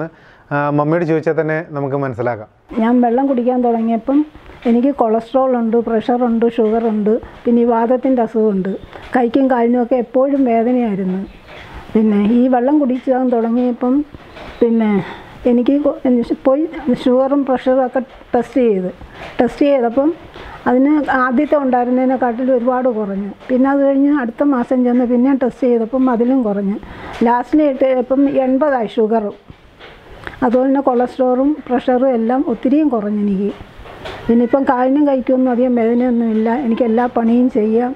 മമ്മിയോട് ചോദിച്ചാൽ തന്നെ നമുക്ക് മനസ്സിലാക്കാം.
ഞാൻ വെള്ളം കുടിക്കാൻ തുടങ്ങിയപ്പം എനിക്ക് കൊളസ്ട്രോൾ ഉണ്ട്, പ്രഷറുണ്ട്, ഷുഗറുണ്ട്, പിന്നെ ഈ വാതത്തിൻ്റെ അസുഖമുണ്ട്. കൈക്കും കാലിനുമൊക്കെ എപ്പോഴും വേദനയായിരുന്നു. പിന്നെ ഈ വെള്ളം കുടിക്കാൻ തുടങ്ങിയപ്പം പിന്നെ എനിക്ക് പോയി ഷുഗറും പ്രഷറും ഒക്കെ ടെസ്റ്റ് ചെയ്ത് ടെസ്റ്റ് ചെയ്തപ്പം അതിന് ആദ്യത്തെ ഉണ്ടായിരുന്നതിനെക്കാട്ടിലും ഒരുപാട് കുറഞ്ഞു. പിന്നെ അത് കഴിഞ്ഞ് അടുത്ത മാസം ചെന്ന് പിന്നെയും ടെസ്റ്റ് ചെയ്തപ്പം അതിലും കുറഞ്ഞു. ലാസ്റ്റിലിട്ട് ഇപ്പം എൺപതായി ഷുഗറും, അതുപോലെ തന്നെ കൊളസ്ട്രോളും പ്രഷറും എല്ലാം ഒത്തിരിയും കുറഞ്ഞു എനിക്ക്. പിന്നെ ഇപ്പം കാലിനും കൈക്കൊന്നും അധികം വേദനയൊന്നുമില്ല. എനിക്ക് എല്ലാ പണിയും ചെയ്യാം,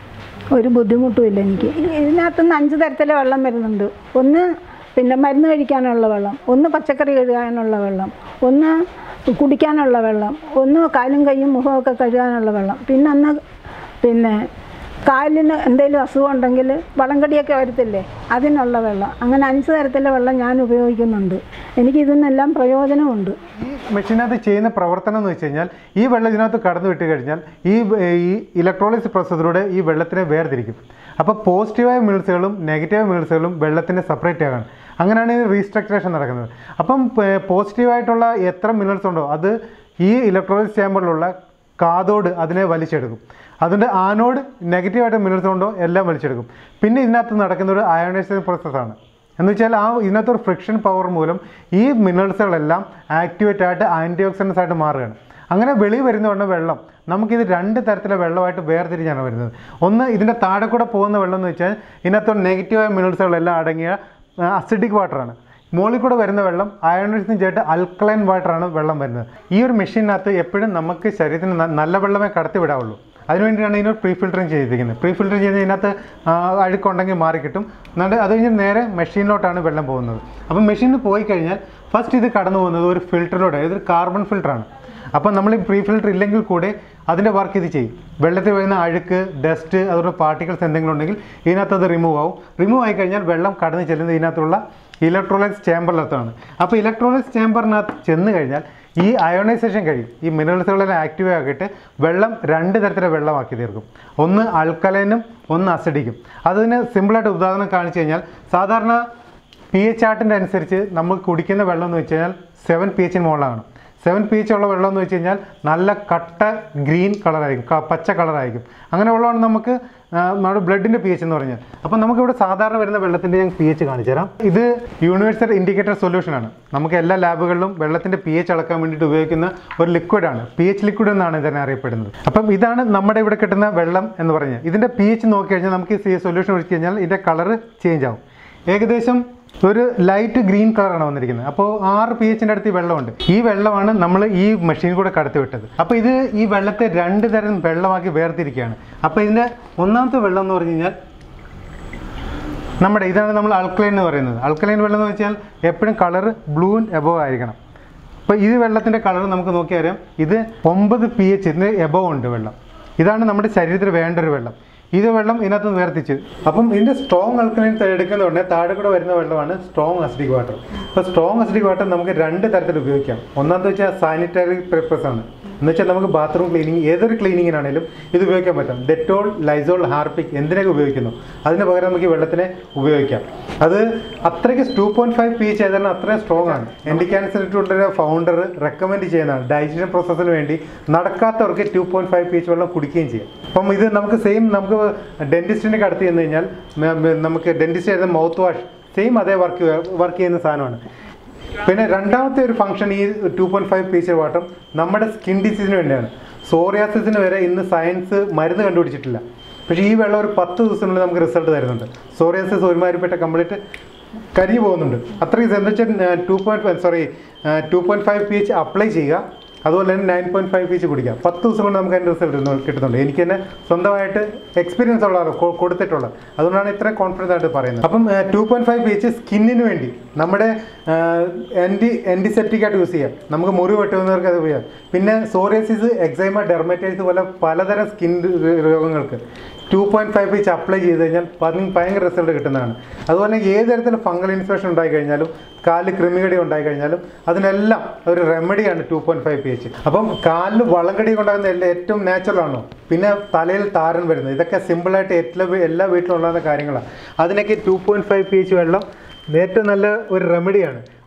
ഒരു ബുദ്ധിമുട്ടുമില്ല എനിക്ക്. ഇതിനകത്തുനിന്ന് അഞ്ച് തരത്തിലെ വെള്ളം വരുന്നുണ്ട്. ഒന്ന് പിന്നെ മരുന്ന് കഴിക്കാനുള്ള വെള്ളം, ഒന്ന് പച്ചക്കറി കഴുകാനുള്ള വെള്ളം, ഒന്ന് കുടിക്കാനുള്ള വെള്ളം, ഒന്ന് കാലും കൈയും മുഖമൊക്കെ കഴുകാനുള്ള വെള്ളം, പിന്നെ അന്ന് പിന്നെ കാലിന് എന്തെങ്കിലും അസുഖം ഉണ്ടെങ്കിൽ വളംകടിയൊക്കെ വരത്തില്ലേ, അതിനുള്ള വെള്ളം. അങ്ങനെ അഞ്ച് തരത്തിലെ വെള്ളം ഞാൻ ഉപയോഗിക്കുന്നുണ്ട്. എനിക്ക് ഇതിനെല്ലാം പ്രയോജനമുണ്ട്.
ഈ മെഷീനകത്ത് ചെയ്യുന്ന പ്രവർത്തനം എന്ന് വെച്ച് കഴിഞ്ഞാൽ ഈ വെള്ളം ഇതിനകത്ത് കടന്നു വിട്ട് കഴിഞ്ഞാൽ ഈ ഈ ഇലക്ട്രോളിസിസ് പ്രോസസ്സിലൂടെ ഈ വെള്ളത്തിനെ വേർതിരിക്കും. അപ്പോൾ പോസിറ്റീവായ മിനറൽസുകളും നെഗറ്റീവായ മിനറൽസുകളും വെള്ളത്തിനെ സെപ്പറേറ്റ് ആകാണ്. അങ്ങനെയാണ് ഈ റീസ്ട്രക്ചറേഷൻ നടക്കുന്നത്. അപ്പം പോസിറ്റീവായിട്ടുള്ള എത്ര മിനറൽസ് ഉണ്ടോ അത് ഈ ഇലക്ട്രോളിസിസ് ചേമ്പറിലുള്ള കാതോട് അതിനെ വലിച്ചെടുക്കും. അതിൻ്റെ ആനോട് നെഗറ്റീവായിട്ട് മിനറൽസ് ഉണ്ടോ എല്ലാം വലിച്ചെടുക്കും. പിന്നെ ഇതിനകത്ത് നടക്കുന്ന ഒരു അയോണൈസേഷൻ പ്രോസസ്സാണ്. എന്ന് വെച്ചാൽ ആ ഇതിനകത്തൊരു ഫ്രിക്ഷൻ പവർ മൂലം ഈ മിനറൽസുകളെല്ലാം ആക്ടിവേറ്റ് ആയിട്ട് ആൻറ്റി ഓക്സിഡൻസ് ആയിട്ട് മാറുകയാണ്. അങ്ങനെ വെളി വരുന്നതുകൊണ്ട് വെള്ളം നമുക്കിത് രണ്ട് തരത്തിലെ വെള്ളമായിട്ട് വേർതിരിഞ്ഞാണ് വരുന്നത്. ഒന്ന് ഇതിൻ്റെ താഴെ കൂടെ പോകുന്ന വെള്ളം എന്ന് വെച്ചാൽ ഇതിനകത്ത് നെഗറ്റീവായ മിനറൽസുകളെല്ലാം അടങ്ങിയ അസിഡിക് വാട്ടറാണ്. മുകളിൽ കൂടെ വരുന്ന വെള്ളം അയോണൈസിന് ചേർത്ത് അൽക്കലൈൻ വാട്ടറാണ് വെള്ളം വരുന്നത്. ഈ ഒരു മെഷീനകത്ത് എപ്പോഴും നമുക്ക് ശരീരത്തിന് നല്ല വെള്ളമേ കടത്തി വിടാവുള്ളൂ. അതിനുവേണ്ടിയാണ് ഇതിനൊരു പ്രീ ഫിൽറ്ററിങ് ചെയ്തിരിക്കുന്നത്. പ്രീ ഫിൽറ്റർ ചെയ്ത് ഇതിനകത്ത് അഴുക്കുണ്ടെങ്കിൽ മാറി കിട്ടും. എന്നിട്ട് അത് കഴിഞ്ഞ് നേരെ മെഷീനിലോട്ടാണ് വെള്ളം പോകുന്നത്. അപ്പം മെഷീനിൽ പോയി കഴിഞ്ഞാൽ ഫസ്റ്റ് ഇത് കടന്നു പോകുന്നത് ഒരു ഫിൽറ്ററിലൂടെ, ഇതൊരു കാർബൺ ഫിൽറ്ററാണ്. അപ്പം നമ്മൾ ഈ പ്രീ ഫിൽറ്റർ ഇല്ലെങ്കിൽ കൂടെ അതിൻ്റെ വർക്ക് ഇത് ചെയ്യും. വെള്ളത്തിൽ വരുന്ന അഴുക്ക്, ഡസ്റ്റ്, അതുപോലെ പാർട്ടിക്കിൾസ് എന്തെങ്കിലും ഉണ്ടെങ്കിൽ ഇതിനകത്ത് അത് റിമൂവ് ആവും. റിമൂവ് ആയി കഴിഞ്ഞാൽ വെള്ളം കടന്നു ചെല്ലുന്നത് ഇതിനകത്തുള്ള ഇലക്ട്രോലൈസ് ചേമ്പറിനകത്താണ്. അപ്പോൾ ഇലക്ട്രോലൈസ് ചേമ്പറിനകത്ത് ചെന്ന് കഴിഞ്ഞാൽ ഈ അയോണൈസേഷൻ കഴിയും. ഈ മിനറൽസുകളെല്ലാം ആക്റ്റീവ് ആക്കിയിട്ട് വെള്ളം രണ്ട് തരത്തിലെ വെള്ളമാക്കി തീർക്കും. ഒന്ന് അൽക്കലൈനും ഒന്ന് അസിഡിക്കും. അതിന് സിമ്പിളായിട്ട് ഉദാഹരണം കാണിച്ചു കഴിഞ്ഞാൽ സാധാരണ പി എച്ച് ചാർട്ടിൻ്റെ അനുസരിച്ച് നമ്മൾ കുടിക്കുന്ന വെള്ളം എന്ന് വെച്ച് കഴിഞ്ഞാൽ സെവൻ പി എച്ചിന് മുകളിലാണ്. സെവൻ പി എച്ച് ഉള്ള വെള്ളം എന്ന് വെച്ച് കഴിഞ്ഞാൽ നല്ല കട്ട ഗ്രീൻ കളറായിരിക്കും, പച്ച കളറായിരിക്കും. അങ്ങനെ വെള്ളമാണ് നമുക്ക് നമ്മുടെ ബ്ലഡിൻ്റെ പി എച്ച് എന്ന് പറഞ്ഞാൽ. അപ്പം നമുക്കിവിടെ സാധാരണ വരുന്ന വെള്ളത്തിൻ്റെ ഞാൻ പി എച്ച് കാണിച്ചു തരാം. ഇത് യൂണിവേഴ്സൽ ഇൻഡിക്കേറ്റർ സൊല്യൂഷനാണ്. നമുക്ക് എല്ലാ ലാബുകളിലും വെള്ളത്തിൻ്റെ പി എച്ച് അളക്കാൻ വേണ്ടിയിട്ട് ഉപയോഗിക്കുന്ന ഒരു ലിക്വിഡാണ്. പി എച്ച് ലിക്വിഡ് എന്നാണ് ഇതിനെ അറിയപ്പെടുന്നത്. അപ്പം ഇതാണ് നമ്മുടെ ഇവിടെ കിട്ടുന്ന വെള്ളം എന്ന് പറഞ്ഞാൽ. ഇതിൻ്റെ പി എച്ച് നോക്കി കഴിഞ്ഞാൽ നമുക്ക് ഈ സൊല്യൂഷൻ ഒഴിച്ച് കഴിഞ്ഞാൽ ഇതിൻ്റെ കളറ് ചേഞ്ച് ആവും. ഏകദേശം ഒരു ലൈറ്റ് ഗ്രീൻ കളറാണ് വന്നിരിക്കുന്നത്. അപ്പോൾ ആറ് പി എച്ചിൻ്റെ അടുത്ത് ഈ വെള്ളമുണ്ട്. ഈ വെള്ളമാണ് നമ്മൾ ഈ മെഷീൻ കൂടെ കടത്തി വിട്ടത്. അപ്പോൾ ഇത് ഈ വെള്ളത്തെ രണ്ട് തരം വെള്ളമാക്കി വേർതിരിക്കുകയാണ്. അപ്പോൾ ഇതിൻ്റെ ഒന്നാമത്തെ വെള്ളം എന്ന് പറഞ്ഞു കഴിഞ്ഞാൽ നമ്മുടെ ഇതാണ് നമ്മൾ അൾക്കലൈൻ എന്ന് പറയുന്നത്. അൾക്കലൈൻ വെള്ളം എന്ന് വെച്ചാൽ എപ്പോഴും കളർ ബ്ലൂ ആൻഡ് എബോവ് ആയിരിക്കണം. അപ്പോൾ ഈ വെള്ളത്തിൻ്റെ കളർ നമുക്ക് നോക്കിയാൽ അറിയാം. ഇത് ഒമ്പത് പി എച്ച് ഇതിന് എബോവ് ഉണ്ട് വെള്ളം. ഇതാണ് നമ്മുടെ ശരീരത്തിന് വേണ്ട ഒരു വെള്ളം. ഇത് വെള്ളം ഇതിനകത്ത് വേർതിരിച്ച്. അപ്പം ഇതിൻ്റെ സ്ട്രോങ് അൽക്കലൈൻ എടുക്കുന്നതുകൊണ്ട് താഴെ കൂടെ വരുന്ന വെള്ളമാണ് സ്ട്രോങ് അസിഡിക് വാട്ടർ. അപ്പോൾ സ്ട്രോങ് അസിഡിക് വാട്ടർ നമുക്ക് രണ്ട് തരത്തിൽ ഉപയോഗിക്കാം. ഒന്നാമത്തെ വെച്ചാൽ സാനിറ്ററി പർപ്പസ് ആണ്. എന്ന് വെച്ചാൽ നമുക്ക് ബാത്റൂം ക്ലീനിങ്, ഏതൊരു ക്ലീനിങ്ങിനാണെങ്കിലും ഇത് ഉപയോഗിക്കാൻ പറ്റും. ഡെറ്റോൾ, ലൈസോൾ, ഹാർപ്പിക് എന്തിനൊക്കെ ഉപയോഗിക്കുന്നു അതിന് പകരം നമുക്ക് ഈ വെള്ളത്തിനെ ഉപയോഗിക്കാം. അത് അത്രയ്ക്ക് two point five P H ആയതാണ് അത്രയും സ്ട്രോങ് ആണ്. എൻഡി ക്യാൻസർ ഇൻസ്റ്റിറ്റ്യൂട്ടിൻ്റെ ഫൗണ്ടർ റെക്കമെൻഡ് ചെയ്യുന്നതാണ്. ഡൈജഷൻ പ്രോസസ്സിന് വേണ്ടി നടക്കാത്തവർക്ക് two point five P H വെള്ളം കുടിക്കുകയും ചെയ്യാം. അപ്പം ഇത് നമുക്ക് സെയിം നമുക്ക് ഡെൻറ്റിസ്റ്റിൻ്റെ അടുത്ത് ചെന്ന് കഴിഞ്ഞാൽ നമുക്ക് ഡെൻറ്റിസ്റ്റ് ചെയ്യുന്ന മൗത്ത് വാഷ് സെയിം അതേ വർക്ക് വർക്ക് ചെയ്യുന്ന സാധനമാണ്. പിന്നെ രണ്ടാമത്തെ ഒരു ഫംഗ്ഷൻ ഈ two point five P H water നമ്മുടെ സ്കിൻ ഡിസീസിന് വേണ്ടിയാണ്. സോറിയാസിസിന് വരെ ഇന്ന് സയൻസ് മരുന്ന് കണ്ടുപിടിച്ചിട്ടില്ല. പക്ഷേ ഈ വെള്ളം ഒരു പത്ത് ദിവസത്തിനുള്ളിൽ നമുക്ക് റിസൾട്ട് തരുന്നുണ്ട്. സോറിയാസിസ് ഒരുമാതിരിപ്പെട്ട കംപ്ലീറ്റ് കരിഞ്ഞു പോകുന്നുണ്ട്. അത്രയും എന്താ വെച്ചാൽ two point sorry two point five P H apply ചെയ്യുക, അതുപോലെ തന്നെ nine point five P H കുടിക്കാം. പത്ത് ദിവസം കൊണ്ട് നമുക്ക് അതിൻ്റെ റിസൾട്ട് കിട്ടുന്നുണ്ട്. എനിക്ക് തന്നെ സ്വന്തമായിട്ട് എക്സ്പീരിയൻസ് ഉള്ളതാണ് കൊടുത്തിട്ടുള്ളത്. അതുകൊണ്ടാണ് ഇത്ര കോൺഫിഡൻസ് ആയിട്ട് പറയുന്നത്. അപ്പം two point five P H സ്കിന്നിന് വേണ്ടി നമ്മുടെ ആൻറ്റി ആൻറ്റിസെപ്റ്റിക് ആയിട്ട് യൂസ് ചെയ്യാം. നമുക്ക് മുറി വെട്ടുന്നവർക്ക് അത് ചെയ്യാം. പിന്നെ സോറിയാസിസ്, എക്സൈമ, ഡെർമറ്റൈറ്റിസ് പോലെ പലതരം സ്കിൻ രോഗങ്ങൾക്ക് two point five P H apply ചെയ്ത് കഴിഞ്ഞാൽ ഭയങ്കര റിസൾട്ട് കിട്ടുന്നതാണ്. അതുപോലെ ഏത് തരത്തിലും ഫംഗൽ ഇൻഫെക്ഷൻ ഉണ്ടായി കഴിഞ്ഞാലും കാലിൽ കൃമികടി ഉണ്ടായി കഴിഞ്ഞാലും അതിനെല്ലാം ഒരു റെമഡിയാണ് two point five P H. അപ്പം കാലിൽ വളങ്കടി ഉണ്ടാകുന്ന എല്ലാം ഏറ്റവും നാച്ചുറലാണോ. പിന്നെ തലയിൽ താരൻ വരുന്നത് ഇതൊക്കെ സിമ്പിളായിട്ട് എല്ലാ എല്ലാ വീട്ടിലും ഉണ്ടാകുന്ന കാര്യങ്ങളാണ്. അതിനൊക്കെ two point five P H വെള്ളം ഏറ്റവും നല്ല ഒരു റെമഡിയാണ്.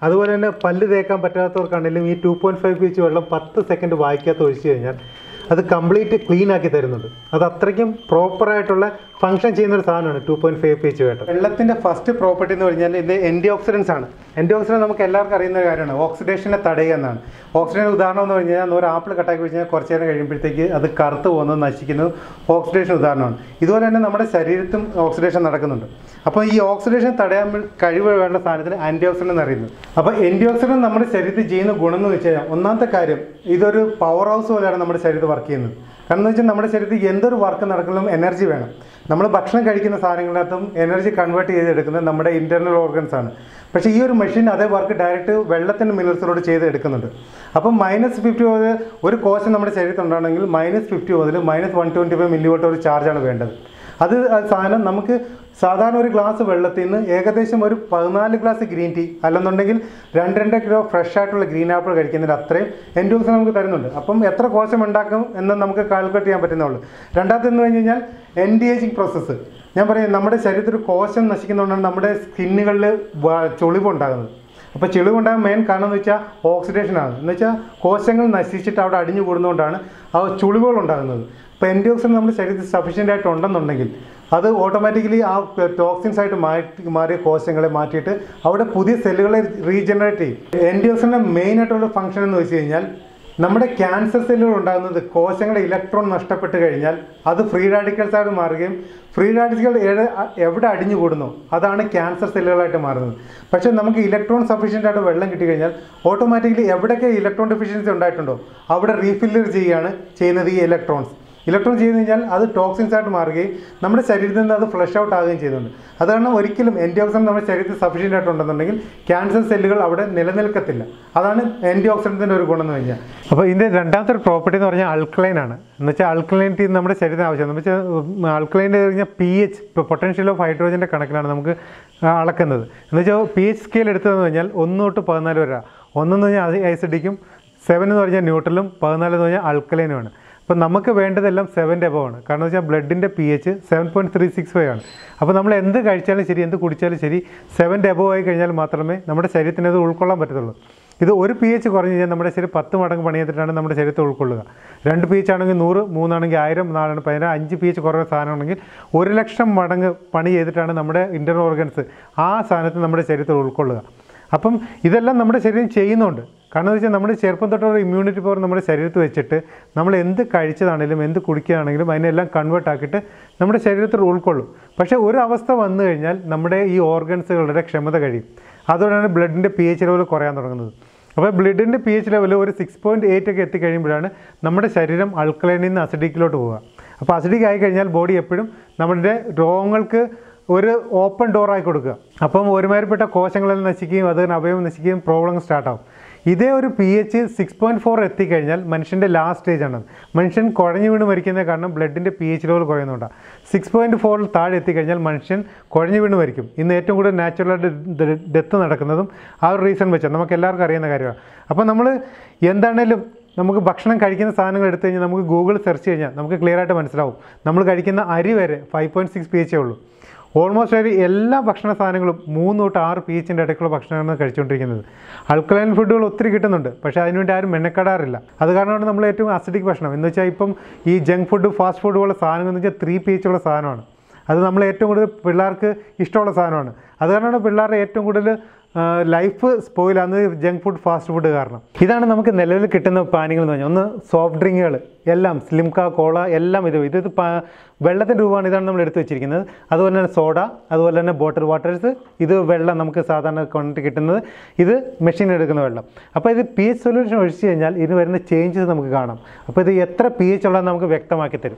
അതുപോലെ തന്നെ പല്ല് തേക്കാൻ പറ്റാത്തവർക്കാണെങ്കിലും ഈ two point five P H വെള്ളം പത്ത് സെക്കൻഡ് വായിക്കാത്ത ഒഴിച്ച് കഴിഞ്ഞാൽ അത് കംപ്ലീറ്റ് ക്ലീൻ ആക്കി തരുന്നുണ്ട്. അത് അത്രയ്ക്കും പ്രോപ്പറായിട്ടുള്ള ഫംഗ്ഷൻ ചെയ്യുന്ന ഒരു സാധനമാണ് two point five P H water. വെള്ളത്തിൻ്റെ ഫസ്റ്റ് പ്രോപ്പർട്ടി എന്ന് പറഞ്ഞാൽ ഇത് ആൻറ്റി ഓക്സിഡൻസ് ആണ്. ആൻറ്റി ഓക്സിഡൻറ്റ് നമുക്ക് എല്ലാവർക്കും അറിയുന്ന ഒരു കാര്യമാണ്, ഓക്സിഡേഷനെ തടയുക എന്നാണ്. ഓക്സിഡേഷൻ ഉദാഹരണം എന്ന് പറഞ്ഞു കഴിഞ്ഞാൽ ഒരു ആപ്പിൾ കട്ടാക്കി വെച്ച് കഴിഞ്ഞാൽ കുറച്ച് നേരം കഴിയുമ്പോഴത്തേക്ക് അത് കറുത്ത് പോകുന്നത് നശിക്കുന്നത് ഓക്സിഡേഷൻ ഉദാഹരണമാണ്. ഇതുപോലെ തന്നെ നമ്മുടെ ശരീരത്തും ഓക്സിഡേഷൻ നടക്കുന്നുണ്ട്. അപ്പോൾ ഈ ഓക്സിഡേഷൻ തടയാൻ കഴിവ് വേണ്ട സാധനത്തിന് ആൻറ്റി ഓക്സിഡൻ്റ് എന്ന് അറിയുന്നത്. അപ്പോൾ ആൻറ്റി ഓക്സിഡൻറ്റ് നമ്മുടെ ശരീരത്തിൽ ചെയ്യുന്ന ഗുണം എന്ന് വെച്ച് കഴിഞ്ഞാൽ ഒന്നാമത്തെ കാര്യം ഇതൊരു പവർ ഹൗസ് പോലെയാണ് നമ്മുടെ ശരീരത്തിൽ വർക്ക് ചെയ്യുന്നത്. കാരണം എന്ന് വെച്ചാൽ നമ്മുടെ ശരീരത്തിൽ എന്തൊരു വർക്ക് നടക്കുന്നതും എനർജി വേണം. നമ്മൾ ഭക്ഷണം കഴിക്കുന്ന സാധനങ്ങളിനകത്തും എനർജി കൺവേർട്ട് ചെയ്തെടുക്കുന്നത് നമ്മുടെ ഇൻറ്റർണൽ ഓർഗൻസ് ആണ്. പക്ഷേ ഈ ഒരു മെഷീൻ അതേ വർക്ക് ഡയറക്റ്റ് വെള്ളത്തിൻ്റെ മിനറൽസിലോട് ചെയ്ത് എടുക്കുന്നുണ്ട്. അപ്പം മൈനസ് ഫിഫ്റ്റി മുതൽ ഒരു കോശം നമ്മുടെ ശരീരത്തിൽ ഉണ്ടാണെങ്കിൽ മൈനസ് ഫിഫ്റ്റി മുതൽ minus one twenty five milli volt ഒരു ചാർജാണ് വേണ്ടത്. അത് സാധനം നമുക്ക് സാധാരണ ഒരു ഗ്ലാസ് വെള്ളത്തിൽ നിന്ന് ഏകദേശം ഒരു പതിനാല് ഗ്ലാസ് ഗ്രീൻ ടീ അല്ലെന്നുണ്ടെങ്കിൽ രണ്ട് രണ്ട് കിലോ ഫ്രഷ് ആയിട്ടുള്ള ഗ്രീൻ ആപ്പിൾ കഴിക്കുന്നതിന് അത്രയും ആൻറ്റി ഓക്സിഡൻറ്റ് നമുക്ക് തരുന്നുണ്ട്. അപ്പം എത്ര കോശം ഉണ്ടാക്കും എന്ന് നമുക്ക് കാൽക്കുലേറ്റ് ചെയ്യാൻ പറ്റുന്നുള്ളൂ. രണ്ടാമത്തെ എന്ന് പറഞ്ഞു കഴിഞ്ഞാൽ ആൻറ്റി ഏജിങ് പ്രോസസ്സ്. ഞാൻ പറയും നമ്മുടെ ശരീരത്തിൽ കോശം നശിക്കുന്നതുകൊണ്ടാണ് നമ്മുടെ സ്കിന്നുകളിൽ ചുളിവുണ്ടാകുന്നത്. അപ്പോൾ ചുളിവുണ്ടാകാൻ മെയിൻ കാരണം എന്ന് വെച്ചാൽ ഓക്സിഡേഷനാണ്. എന്ന് വെച്ചാൽ കോശങ്ങൾ നശിച്ചിട്ട് അവിടെ അടിഞ്ഞു കൂടുന്നതുകൊണ്ടാണ് ആ ചുളിവുകൾ ഉണ്ടാകുന്നത്. അപ്പോൾ ആൻറ്റി ഓക്സിഡൻറ്റ് നമ്മുടെ ശരീരത്തിൽ സഫീഷ്യൻ്റ് ആയിട്ട് ഉണ്ടെന്നുണ്ടെങ്കിൽ അത് ഓട്ടോമാറ്റിക്കലി ആ ടോക്സിൻസ് ആയിട്ട് മാറ്റി മാറിയ കോശങ്ങളെ മാറ്റിയിട്ട് അവിടെ പുതിയ സെല്ലുകളെ റീജനറേറ്റ് ചെയ്യും. ആൻറ്റി ഓക്സിഡൻറ്റിൻ്റെ മെയിൻ ആയിട്ടുള്ള ഫംഗ്ഷൻ എന്ന് വെച്ച് കഴിഞ്ഞാൽ നമ്മുടെ ക്യാൻസർ സെല്ലുകൾ ഉണ്ടാകുന്നത് കോശങ്ങളുടെ ഇലക്ട്രോൺ നഷ്ടപ്പെട്ട് കഴിഞ്ഞാൽ അത് ഫ്രീ റാഡിക്കൽസ് ആയിട്ട് മാറുകയും ഫ്രീ റാഡിക്കൽ എവിടെ അടിഞ്ഞു കൂടുന്നു അതാണ് ക്യാൻസർ സെല്ലുകളായിട്ട് മാറുന്നത്. പക്ഷേ നമുക്ക് ഇലക്ട്രോൺ സഫീഷ്യൻ്റ് ആയിട്ട് വെള്ളം കിട്ടിക്കഴിഞ്ഞാൽ ഓട്ടോമാറ്റിക്കലി എവിടെയൊക്കെ ഇലക്ട്രോൺ ഡെഫിഷ്യൻസി ഉണ്ടായിട്ടുണ്ടോ അവിടെ റീഫില്ലർ ചെയ്യുകയാണ് ചെയ്യുന്നത് ഈ ഇലക്ട്രോൺസ്. ഇലക്ട്രോൺ ചെയ്ത് കഴിഞ്ഞാൽ അത് ടോക്സിൻസ് ആയിട്ട് മാറുകയും നമ്മുടെ ശരീരത്തിൽ നിന്ന് അത് ഫ്ലഷ് ഔട്ട് ആകുകയും ചെയ്യുന്നുണ്ട്. അത് കാരണം ഒരിക്കലും ആൻറ്റി ഓക്സിഡൻറ്റ് നമ്മുടെ ശരീരത്തിൽ സഫീഷ്യൻ്റ് ആയിട്ടുണ്ടെന്നുണ്ടെങ്കിൽ ക്യാൻസർ സെല്ലുകൾ അവിടെ നിലനിൽക്കത്തില്ല. അതാണ് ആൻറ്റി ഓക്സിഡൻറ്റിൻ്റെ ഒരു ഗുണം എന്ന് കഴിഞ്ഞാൽ. അപ്പോൾ ഇതിൻ്റെ രണ്ടാമത്തെ ഒരു പ്രോപ്പർട്ടി എന്ന് പറഞ്ഞാൽ ആൽക്കലൈൻ ആണ്. എന്ന് വെച്ചാൽ ആൽക്കലൈനിറ്റി നമ്മുടെ ശരീരത്തിന് ആവശ്യമാണ്. എന്ന് വെച്ചാൽ ആൽക്കലൈൻ്റെ കഴിഞ്ഞാൽ പി എച്ച് ഇപ്പോൾ പൊട്ടൻഷ്യൽ ഓഫ് ഹൈഡ്രോജൻ്റെ കണക്കിലാണ് നമുക്ക് അളക്കുന്നത്. എന്ന് വെച്ചാൽ പി എച്ച് സ്കെയിൽ എടുത്തതെന്ന് പറഞ്ഞാൽ ഒന്ന് തൊട്ട് പതിനാല് വരെ. ഒന്നെന്ന് പറഞ്ഞാൽ ആസിഡിക്കും, സെവൻ എന്ന് പറഞ്ഞാൽ ന്യൂട്രലും, പതിനാല് എന്ന് പറഞ്ഞാൽ ആൽക്കലൈനുമാണ്. അപ്പോൾ നമുക്ക് വേണ്ടതെല്ലാം സെവൻ്റെ എബവ് ആണ്. കാരണം എന്ന് വെച്ചാൽ ബ്ലഡിൻ്റെ P H seven point three six five ആണ്. അപ്പോൾ നമ്മൾ എന്ത് കഴിച്ചാലും ശരി, എന്ത് കുടിച്ചാലും ശരി, സെവൻ്റെ എബവ് ആയി കഴിഞ്ഞാൽ മാത്രമേ നമ്മുടെ ശരീരത്തിന് അത് ഉൾക്കൊള്ളാൻ പറ്റത്തുള്ളൂ. ഇത് ഒരു പി എച്ച് കുറഞ്ഞ് കഴിഞ്ഞാൽ നമ്മുടെ ശരീരം പത്ത് മടങ്ങ് പണി ചെയ്തിട്ടാണ് നമ്മുടെ ശരീരത്തെ ഉൾക്കൊള്ളുക. രണ്ട് പി എച്ച് ആണെങ്കിൽ നൂറ്, മൂന്നാണെങ്കിൽ ആയിരം, നാലാണ് പതിനാറ്, അഞ്ച് പി എച്ച് കുറഞ്ഞ സാധനമാണെങ്കിൽ ഒരു ലക്ഷം മടങ്ങ് പണി ചെയ്തിട്ടാണ് നമ്മുടെ ഇൻ്റർണൽ ഓർഗൻസ് ആ സാധനത്തെ നമ്മുടെ ശരീരത്തിൽ ഉൾക്കൊള്ളുക. അപ്പം ഇതെല്ലാം നമ്മുടെ ശരീരം ചെയ്യുന്നുണ്ട്. കാരണം എന്ന് വെച്ചാൽ നമ്മുടെ ചെറുപ്പം തൊട്ടുള്ള ഇമ്മ്യൂണിറ്റി പവർ നമ്മുടെ ശരീരത്തിൽ വെച്ചിട്ട് നമ്മൾ എന്ത് കഴിച്ചതാണെങ്കിലും എന്ത് കുടിക്കുകയാണെങ്കിലും അതിനെല്ലാം കൺവേർട്ട് ആക്കിയിട്ട് നമ്മുടെ ശരീരത്തിൽ ഉൾക്കൊള്ളും. പക്ഷേ ഒരു അവസ്ഥ വന്നു കഴിഞ്ഞാൽ നമ്മുടെ ഈ ഓർഗൻസുകളുടെ ക്ഷമത കഴിയും. അതുകൊണ്ടാണ് ബ്ലഡിൻ്റെ പി എച്ച് ലെവൽ കുറയാൻ തുടങ്ങുന്നത്. അപ്പോൾ ബ്ലഡിൻ്റെ പി എച്ച് ലെവൽ ഒരു സിക്സ് പോയിൻറ്റ് എയ്റ്റ് ഒക്കെ എത്തിക്കഴിയുമ്പോഴാണ് നമ്മുടെ ശരീരം അൾക്കലൈനിൽ നിന്ന് അസിഡിക്കിലോട്ട് പോവുക. അപ്പോൾ അസിഡിക് ആയി കഴിഞ്ഞാൽ ബോഡി എപ്പോഴും നമ്മുടെ രോഗങ്ങൾക്ക് ഒരു ഓപ്പൺ ഡോറായി കൊടുക്കുക. അപ്പം ഒരുമാതിരിപ്പെട്ട കോശങ്ങളെല്ലാം നശിക്കുകയും അതിന് അവയവം നശിക്കുകയും പ്രോബ്ലം സ്റ്റാർട്ടാവും. ഇതേ ഒരു P H six point four എത്തിക്കഴിഞ്ഞാൽ മനുഷ്യൻ്റെ ലാസ്റ്റ് സ്റ്റേജാണ്. മനുഷ്യൻ കുഴഞ്ഞു വീണ് മരിക്കുന്ന കാരണം ബ്ലഡിൻ്റെ പി എച്ച് ലെവൽ കുറയുന്നുണ്ടാണ്. സിക്സ് പോയിൻറ്റ് ഫോറിൽ താഴെ എത്തിക്കഴിഞ്ഞാൽ മനുഷ്യൻ കുഴഞ്ഞു വീണ് മരിക്കും. ഇന്ന് ഏറ്റവും കൂടുതൽ നാച്ചുറലായിട്ട് ഡെത്ത് നടക്കുന്നതും ആ ഒരു റീസൺ വെച്ചാൽ നമുക്ക് എല്ലാവർക്കും അറിയുന്ന കാര്യമാണ്. അപ്പോൾ നമ്മൾ എന്താണേലും നമുക്ക് ഭക്ഷണം കഴിക്കുന്ന സാധനങ്ങൾ എടുത്തു കഴിഞ്ഞാൽ നമുക്ക് ഗൂഗിൾ സെർച്ച് കഴിഞ്ഞാൽ നമുക്ക് ക്ലിയർ ആയിട്ട് മനസ്സിലാവും. നമ്മൾ കഴിക്കുന്ന അരി വരെ ഫൈവ് പോയിൻറ്റ് സിക്സ് പി എച്ചേ ഉള്ളൂ. ഓൾമോസ്റ്റ് ഒരു എല്ലാ ഭക്ഷണ സാധനങ്ങളും മൂന്ന് തൊട്ട് ആറ് പി എച്ചിൻ്റെ ഇടയ്ക്കുള്ള ഭക്ഷണമാണ് കഴിച്ചുകൊണ്ടിരിക്കുന്നത്. ആൽക്കലൈൻ ഫുഡുകൾ ഒത്തിരി കിട്ടുന്നുണ്ട്, പക്ഷേ അതിനുവേണ്ടി ആരും മെനക്കെടാറില്ല. അത് കാരണമാണ് നമ്മൾ ഏറ്റവും അസിഡിക് ഭക്ഷണം എന്ന് വെച്ചാൽ ഇപ്പം ഈ ജങ്ക് ഫുഡ്, ഫാസ്റ്റ് ഫുഡ് പോലുള്ള സാധനങ്ങൾ എന്ന് വെച്ചാൽ ത്രീ പി എച്ചുള്ള സാധനമാണ്. അത് നമ്മൾ ഏറ്റവും കൂടുതൽ പിള്ളേർക്ക് ഇഷ്ടമുള്ള സാധനമാണ്. അത് കാരണമാണ് പിള്ളേരുടെ ഏറ്റവും കൂടുതൽ ലൈഫ് സ്പോയിലാകുന്നത് ജങ്ക് ഫുഡ്, ഫാസ്റ്റ് ഫുഡ് കാരണം. ഇതാണ് നമുക്ക് നിലവിൽ കിട്ടുന്ന പാനീയങ്ങൾ എന്ന് പറഞ്ഞാൽ ഒന്ന് സോഫ്റ്റ് ഡ്രിങ്കുകൾ എല്ലാം സ്ലിംക, കോള എല്ലാം ഇത് ഇത് വെള്ളത്തിൻ്റെ രൂപമാണ്. ഇതാണ് നമ്മൾ എടുത്തു വെച്ചിരിക്കുന്നത്. അതുപോലെ തന്നെ സോഡ, അതുപോലെ തന്നെ ബോട്ടിൽ വാട്ടേഴ്സ്, ഇത് വെള്ളം നമുക്ക് സാധാരണ ക്വാണ്ടിറ്റി കിട്ടുന്നത്, ഇത് മെഷീൻ എടുക്കുന്ന വെള്ളം. അപ്പോൾ ഇത് പി എച്ച് സൊല്യൂഷൻ ഒഴിച്ച് കഴിഞ്ഞാൽ ഇതിന് വരുന്ന ചേഞ്ചസ് നമുക്ക് കാണാം. അപ്പോൾ ഇത് എത്ര പി എച്ച് ഉള്ളതെന്ന് നമുക്ക് വ്യക്തമാക്കി തരും.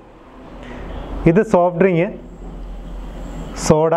ഇത് soft drink, soda,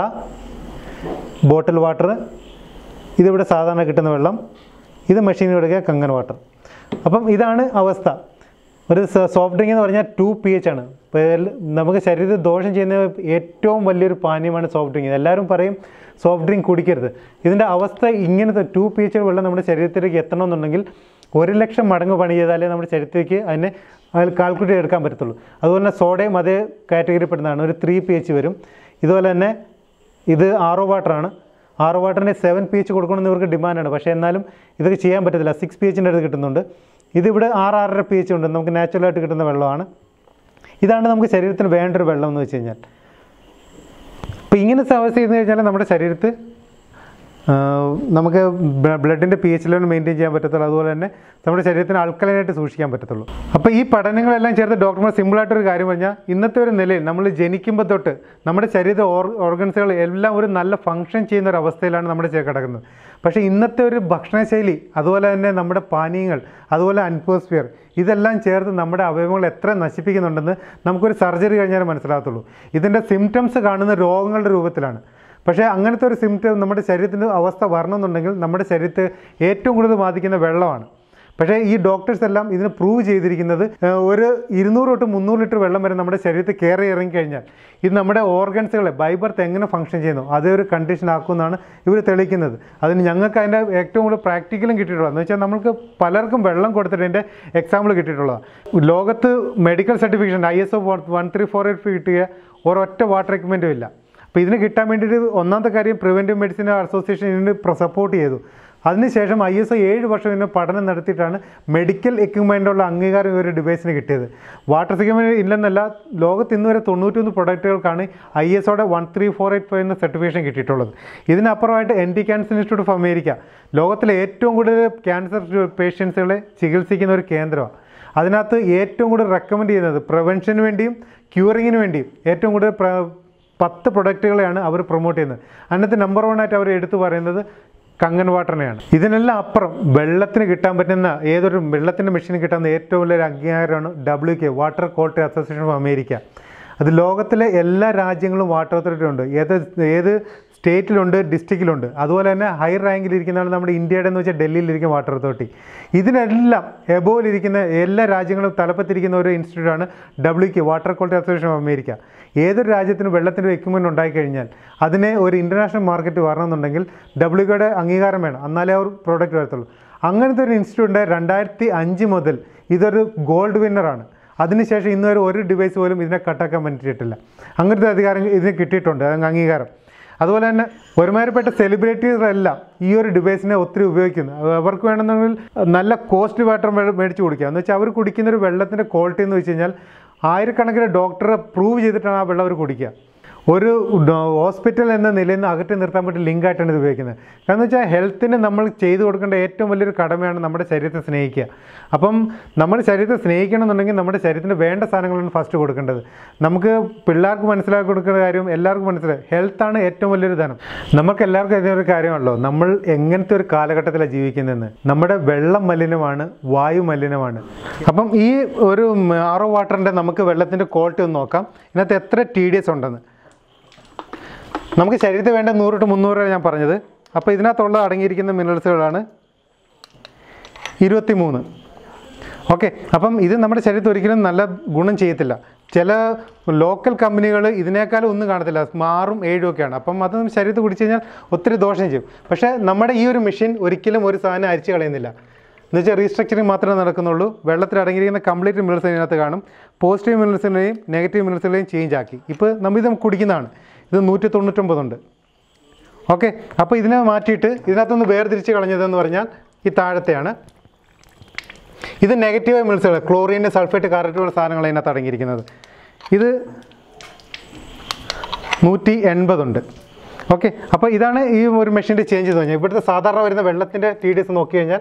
bottle water, ഇതിവിടെ സാധാരണ കിട്ടുന്ന വെള്ളം, ഇത് മെഷീനിൽ എടുക്കുക കങ്കൻ വാട്ടർ. അപ്പം ഇതാണ് അവസ്ഥ. ഒരു സോഫ്റ്റ് ഡ്രിങ്ക് എന്ന് പറഞ്ഞാൽ ടു പി എച്ച് ആണ്. നമുക്ക് ശരീരത്തിൽ ദോഷം ചെയ്യുന്ന ഏറ്റവും വലിയൊരു പാനീയമാണ് സോഫ്റ്റ് ഡ്രിങ്ക്. എല്ലാവരും പറയും സോഫ്റ്റ് ഡ്രിങ്ക് കുടിക്കരുത്. ഇതിൻ്റെ അവസ്ഥ ഇങ്ങനത്തെ ടു പി എച്ച് വെള്ളം നമ്മുടെ ശരീരത്തിലേക്ക് എത്തണമെന്നുണ്ടെങ്കിൽ ഒരു ലക്ഷം മടങ്ങ് പണി ചെയ്താലേ നമ്മുടെ ശരീരത്തിലേക്ക് അതിനെ കാൽക്കുലേറ്റ് എടുക്കാൻ പറ്റത്തുള്ളൂ. അതുപോലെ തന്നെ സോഡയും അതേ കാറ്റഗറി പെടുന്നതാണ്. ഒരു ത്രീ പി എച്ച് വരും. ഇതുപോലെ തന്നെ ഇത് ആർ ഒ വാട്ടറാണ്. ആർ വാട്ടറിന് സെവൻ പി എച്ച് കൊടുക്കണമെന്ന് ഇവർക്ക് ഡിമാൻഡാണ്. പക്ഷേ എന്നാലും ഇതൊക്കെ ചെയ്യാൻ പറ്റത്തില്ല. സിക്സ് പി എച്ചിൻ്റെ അടുത്ത് കിട്ടുന്നുണ്ട്. ഇതിവിടെ ആറ് ആറര പി എച്ച് ഉണ്ട്. നമുക്ക് നാച്ചുറലായിട്ട് കിട്ടുന്ന വെള്ളമാണ്. ഇതാണ് നമുക്ക് ശരീരത്തിന് വേണ്ടൊരു വെള്ളം എന്ന് വെച്ച് കഴിഞ്ഞാൽ. അപ്പോൾ ഇങ്ങനത്തെ അവസ്ഥ ചെയ്ത് കഴിഞ്ഞാൽ നമ്മുടെ ശരീരത്ത് നമുക്ക് ബ്ലഡിൻ്റെ പി എച്ച് ലെവൽ മെയിൻറ്റെയിൻ ചെയ്യാൻ പറ്റത്തുള്ളൂ. അതുപോലെ തന്നെ നമ്മുടെ ശരീരത്തിന് ആൽക്കലൈനായിട്ട് സൂക്ഷിക്കാൻ പറ്റത്തുള്ളൂ. അപ്പോൾ ഈ പഠനങ്ങളെല്ലാം ചേർത്ത് ഡോക്ടർമാർ സിമ്പിളായിട്ടൊരു കാര്യം പറഞ്ഞാൽ, ഇന്നത്തെ ഒരു നിലയിൽ നമ്മൾ ജനിക്കുമ്പോൾ തൊട്ട് നമ്മുടെ ശരീര ഓർ ഓർഗൻസുകൾ എല്ലാം ഒരു നല്ല ഫങ്ഷൻ ചെയ്യുന്ന ഒരു അവസ്ഥയിലാണ് നമ്മുടെ കിടക്കുന്നത്. പക്ഷേ ഇന്നത്തെ ഒരു ഭക്ഷണശൈലി, അതുപോലെ തന്നെ നമ്മുടെ പാനീയങ്ങൾ, അതുപോലെ അറ്റ്മോസ്ഫിയർ, ഇതെല്ലാം ചേർത്ത് നമ്മുടെ അവയവങ്ങൾ എത്ര നശിപ്പിക്കുന്നുണ്ടെന്ന് നമുക്കൊരു സർജറി കഴിഞ്ഞാൽ മനസ്സിലാകത്തുള്ളൂ. ഇതിൻ്റെ സിംറ്റംസ് കാണുന്ന രോഗങ്ങളുടെ രൂപത്തിലാണ്. പക്ഷേ അങ്ങനത്തെ ഒരു സിംറ്റം നമ്മുടെ ശരീരത്തിൻ്റെ അവസ്ഥ വരണമെന്നുണ്ടെങ്കിൽ നമ്മുടെ ശരീരത്തെ ഏറ്റവും കൂടുതൽ ബാധിക്കുന്ന വെള്ളമാണ്. പക്ഷേ ഈ ഡോക്ടേഴ്സ് എല്ലാം ഇതിന് പ്രൂവ് ചെയ്തിരിക്കുന്നത് ഒരു ഇരുന്നൂറ് തൊട്ട് മുന്നൂറ് ലിറ്റർ വെള്ളം വരെ നമ്മുടെ ശരീരത്തിൽ കയറി ഇറങ്ങിക്കഴിഞ്ഞാൽ ഇത് നമ്മുടെ ഓർഗൻസുകളെ ബൈ ബർത്ത് എങ്ങനെ ഫങ്ഷൻ ചെയ്യുന്നു അതേ ഒരു കണ്ടീഷൻ ആക്കുമെന്നാണ് ഇവർ തെളിയിക്കുന്നത്. അതിന് ഞങ്ങൾക്ക് അതിൻ്റെ ഏറ്റവും കൂടുതൽ പ്രാക്ടിക്കലും കിട്ടിയിട്ടുള്ളത് എന്ന് വെച്ചാൽ നമ്മൾക്ക് പലർക്കും വെള്ളം കൊടുത്തിട്ട് അതിൻ്റെ എക്സാമ്പിൾ കിട്ടിയിട്ടുള്ളതാണ്. ലോകത്ത് medical certification I S O one three four eight കിട്ടിയ ഒരൊറ്റ വാട്ടർ എക്യുപ്മെൻറ്റും ഇല്ല. അപ്പോൾ ഇതിന് കിട്ടാൻ വേണ്ടിയിട്ട് ഒന്നാമത്തെ കാര്യം പ്രിവെൻറ്റീവ് മെഡിസിൻ അസോസിയേഷൻ ഇതിന് സപ്പോർട്ട് ചെയ്തു. അതിനുശേഷം ഐ എസ് ഒ ഏഴ് വർഷം ഇതിന് പഠനം നടത്തിയിട്ടാണ് മെഡിക്കൽ എക്യുപ്മെൻറ്റുള്ള അംഗീകാരം ഈ ഒരു ഡിവൈസിന് കിട്ടിയത്. വാട്ടർ എക്യുപ്മെൻറ്റ് ഇല്ലെന്നല്ല, ലോകത്ത് ഇന്ന് വരെ തൊണ്ണൂറ്റൊന്ന് പ്രൊഡക്റ്റുകൾക്കാണ് ഐ എസ് ഒയുടെ one three four eight five എന്ന സർട്ടിഫിക്കേഷൻ കിട്ടിയിട്ടുള്ളത്. ഇതിനപ്പുറമായിട്ട് anti cancer institute of America ലോകത്തിലെ ഏറ്റവും കൂടുതൽ ക്യാൻസർ പേഷ്യൻസുകളെ ചികിത്സിക്കുന്ന ഒരു കേന്ദ്രമാണ്. അതിനകത്ത് ഏറ്റവും കൂടുതൽ റെക്കമെൻഡ് ചെയ്യുന്നത് പ്രിവെൻഷന് വേണ്ടിയും ക്യൂറിങ്ങിന് വേണ്ടിയും ഏറ്റവും കൂടുതൽ പത്ത് പ്രൊഡക്റ്റുകളെയാണ് അവർ പ്രൊമോട്ട് ചെയ്യുന്നത്. അതിനകത്ത് നമ്പർ വൺ ആയിട്ട് അവർ എടുത്തു പറയുന്നത് കങ്കൻ വാട്ടറിനെയാണ്. ഇതിനെല്ലാം അപ്പുറം വെള്ളത്തിന് കിട്ടാൻ പറ്റുന്ന ഏതൊരു വെള്ളത്തിൻ്റെ മെഷീന് കിട്ടാവുന്ന ഏറ്റവും വലിയൊരു അംഗീകാരമാണ് W K water quality association of America. അത് ലോകത്തിലെ എല്ലാ രാജ്യങ്ങളും വാട്ടർ അതോറിറ്റി ഉണ്ട്. ഏത് ഏത് സ്റ്റേറ്റിലുണ്ട്, ഡിസ്ട്രിക്റ്റിലുണ്ട്. അതുപോലെ തന്നെ ഹൈ റാങ്കിലിരിക്കുന്നതാണ് നമ്മുടെ ഇന്ത്യയുടെ എന്ന് വെച്ചാൽ ഡൽഹിയിലിരിക്കുന്ന വാട്ടർ അതോറിറ്റി. ഇതിനെല്ലാം എബോവിലിരിക്കുന്ന എല്ലാ രാജ്യങ്ങളും തലപ്പത്തിരിക്കുന്ന ഒരു ഇൻസ്റ്റിറ്റ്യൂട്ടാണ് W K water quality association of America. ഏതൊരു രാജ്യത്തിന് വെള്ളത്തിൻ്റെ എക്യുപ്മെൻറ്റ് ഉണ്ടായിക്കഴിഞ്ഞാൽ അതിനെ ഒരു ഇൻ്റർനാഷണൽ മാർക്കറ്റ് വരണമെന്നുണ്ടെങ്കിൽ ഡബ്ല്യു കെയുടെ അംഗീകാരം വേണം, എന്നാലേ ആ ഒരു പ്രോഡക്റ്റ് വരത്തുള്ളൂ. അങ്ങനത്തെ ഒരു ഇൻസ്റ്റിറ്റ്യൂട്ടിൻ്റെ രണ്ടായിരത്തി അഞ്ച് മുതൽ ഇതൊരു ഗോൾഡ് വിന്നറാണ്. അതിനുശേഷം ഇന്ന് വരെ ഒരു ഡിവൈസ് പോലും ഇതിനെ കട്ടാക്കാൻ പറ്റിയിട്ടില്ല. അങ്ങനത്തെ അധികാരം ഇതിന് കിട്ടിയിട്ടുണ്ട്, അംഗീകാരം. അതുപോലെ തന്നെ ഒരുമാതിരിപ്പെട്ട സെലിബ്രിറ്റീസെല്ലാം ഈ ഒരു ഡിവൈസിനെ ഒത്തിരി ഉപയോഗിക്കുന്നു. അവർക്ക് വേണമെന്നുണ്ടെങ്കിൽ നല്ല കോസ്റ്റ് വാട്ടർ മേടിച്ച് കുടിക്കുക എന്ന് വെച്ചാൽ അവർ കുടിക്കുന്നൊരു വെള്ളത്തിൻ്റെ ക്വാളിറ്റി എന്ന് വെച്ച് കഴിഞ്ഞാൽ ആയിരക്കണക്കിന് ഡോക്ടറെ പ്രൂവ് ചെയ്തിട്ടാണ് ആ വെള്ളം അവർ കുടിക്കുക. ഒരു ഹോസ്പിറ്റൽ എന്ന നിലയിൽ നിന്ന് അകറ്റി നിർത്താൻ പറ്റിയ ലിങ്കായിട്ടാണ് ഇത് ഉപയോഗിക്കുന്നത്. കാരണം വെച്ചാൽ ഹെൽത്തിന് നമ്മൾ ചെയ്തു കൊടുക്കേണ്ട ഏറ്റവും വലിയൊരു കടമയാണ് നമ്മുടെ ശരീരത്തെ സ്നേഹിക്കുക. അപ്പം നമ്മുടെ ശരീരത്തെ സ്നേഹിക്കണമെന്നുണ്ടെങ്കിൽ നമ്മുടെ ശരീരത്തിന് വേണ്ട സാധനങ്ങളാണ് ഫസ്റ്റ് കൊടുക്കേണ്ടത്. നമുക്ക് പിള്ളേർക്ക് മനസ്സിലാക്കി കൊടുക്കുന്ന കാര്യം എല്ലാവർക്കും മനസ്സിലായി, ഹെൽത്താണ് ഏറ്റവും വലിയൊരു ധനം. നമുക്ക് എല്ലാവർക്കും ഇതിനൊരു കാര്യമാണല്ലോ, നമ്മൾ എങ്ങനത്തെ ഒരു കാലഘട്ടത്തിലാണ് ജീവിക്കുന്നതെന്ന്. നമ്മുടെ വെള്ളം മലിനമാണ്, വായു മലിനമാണ്. അപ്പം ഈ ഒരു ആർ ഒ വാട്ടറിൻ്റെ നമുക്ക് വെള്ളത്തിൻ്റെ ക്വാളിറ്റി ഒന്ന് നോക്കാം. ഇതിനകത്ത് എത്ര ടി ഡി എസ് ഉണ്ടെന്ന്. നമുക്ക് ശരീരത്തിൽ വേണ്ട നൂറ് ടു മുന്നൂറ് ഞാൻ പറഞ്ഞത്. അപ്പോൾ ഇതിനകത്തുള്ള അടങ്ങിയിരിക്കുന്ന മിനറൽസുകളാണ് ഇരുപത്തി മൂന്ന്. ഓക്കെ, അപ്പം ഇത് നമ്മുടെ ശരീരത്തിൽ ഒരിക്കലും നല്ല ഗുണം ചെയ്യത്തില്ല. ചില ലോക്കൽ കമ്പനികൾ ഇതിനേക്കാളും ഒന്നും കാണത്തില്ല, ആറും ഏഴും ഒക്കെയാണ്. അപ്പം അത് ശരീരത്തിൽ കുടിച്ചു കഴിഞ്ഞാൽ ഒത്തിരി ദോഷം ചെയ്യും. പക്ഷേ നമ്മുടെ ഈ ഒരു മെഷീൻ ഒരിക്കലും ഒരു സാധനം അരിച്ച് കളയുന്നില്ല. എന്ന് വെച്ചാൽ റീസ്ട്രക്ചറിങ് മാത്രമേ നടക്കുന്നുള്ളൂ. വെള്ളത്തിൽ അടങ്ങിയിരിക്കുന്ന കംപ്ലീറ്റ് മിനറൽസ് ഇതിനകത്ത് കാണും. പോസിറ്റീവ് മിനറൽസിനെയും നെഗറ്റീവ് മിനറൽസിനെയും ചേഞ്ച് ആക്കി. ഇപ്പോൾ നമ്മൾ ഇത് കുടിക്കുന്നതാണ്. ഇത് നൂറ്റി തൊണ്ണൂറ്റൊമ്പതുണ്ട്. ഓക്കെ, അപ്പോൾ ഇതിനെ മാറ്റിയിട്ട് ഇതിനകത്തൊന്ന് വേർതിരിച്ച് കളഞ്ഞതെന്ന് പറഞ്ഞാൽ ഈ താഴത്തെയാണ്. ഇത് നെഗറ്റീവായ മിനറൽസുകൾ, ക്ലോറിൻ, സൾഫേറ്റ്, കാർബണേറ്റ് പോലുള്ള സാധനങ്ങൾ അതിനകത്ത് അടങ്ങിയിരിക്കുന്നത്. ഇത് നൂറ്റി എൺപതുണ്ട്. ഓക്കെ, അപ്പോൾ ഇതാണ് ഈ ഒരു മെഷീൻ്റെ ചേഞ്ച് ചെയ്ത് കഴിഞ്ഞാൽ. ഇവിടുത്തെ സാധാരണ വരുന്ന വെള്ളത്തിൻ്റെ ടി ഡി എസ് നോക്കി കഴിഞ്ഞാൽ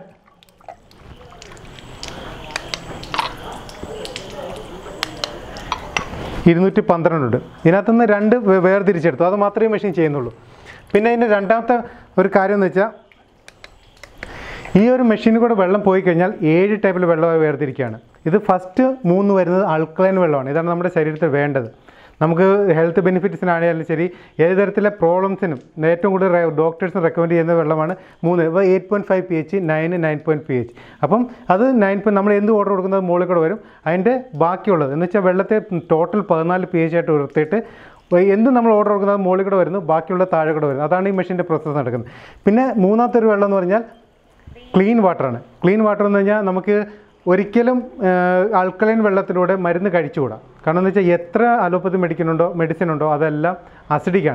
ഇരുന്നൂറ്റി പന്ത്രണ്ടുണ്ട്. ഇതിനകത്തുനിന്ന് രണ്ട് വേർതിരിച്ചെടുത്തു. അത് മാത്രമേ മെഷീൻ ചെയ്യുന്നുള്ളൂ. പിന്നെ അതിൻ്റെ രണ്ടാമത്തെ ഒരു കാര്യം എന്ന് വെച്ചാൽ ഈ ഒരു മെഷീനിൽ കൂടെ വെള്ളം പോയി കഴിഞ്ഞാൽ ഏഴ് ടൈപ്പിൽ വെള്ളമായി വേർതിരിക്കുകയാണ്. ഇത് ഫസ്റ്റ് മൂന്ന് വരുന്നത് ആൽക്കലൈൻ വെള്ളമാണ്. ഇതാണ് നമ്മുടെ ശരീരത്തിൽ വേണ്ടത്. നമുക്ക് ഹെൽത്ത് ബെനിഫിറ്റ്സിനാണെങ്കിലും ശരി, ഏത് തരത്തിലെ പ്രോബ്ലംസിനും ഏറ്റവും കൂടുതൽ ഡോക്ടേഴ്സിന് റെക്കമെൻഡ് ചെയ്യുന്ന വെള്ളമാണ് മൂന്ന്. ഇപ്പോൾ eight point five P H, nine nine point P H. അപ്പം അത് നയൻ പോയിൻറ്റ് നമ്മൾ എന്ത് ഓർഡർ കൊടുക്കുന്നത് മുകളിൽ കൂടെ വരും. അതിൻ്റെ ബാക്കിയുള്ളത് എന്ന് വെച്ചാൽ വെള്ളത്തെ ടോട്ടൽ പതിനാല് പി എച്ച് ആയിട്ട് ഉയർത്തിയിട്ട് എന്ത് നമ്മൾ ഓർഡർ കൊടുക്കുന്നത് മുകളിൽ കൂടെ വരുന്നു, ബാക്കിയുള്ള താഴെ കൂടെ വരുന്നു. അതാണ് ഈ മെഷീൻ്റെ പ്രോസസ്സ് നടക്കുന്നത്. പിന്നെ മൂന്നാമത്തെ ഒരു വെള്ളം എന്ന് പറഞ്ഞാൽ ക്ലീൻ വാട്ടറാണ്. ക്ലീൻ വാട്ടർ എന്ന് പറഞ്ഞാൽ നമുക്ക് ഒരിക്കലും ആൽക്കലൈൻ വെള്ളത്തിലൂടെ മരുന്ന് കഴിച്ചുകൂടാ. കാരണം എന്ന് വെച്ചാൽ എത്ര അലോപ്പതി മെഡിക്കൻ ഉണ്ടോ മെഡിസിൻ ഉണ്ടോ അതെല്ലാം അസിഡിക്കാണ്.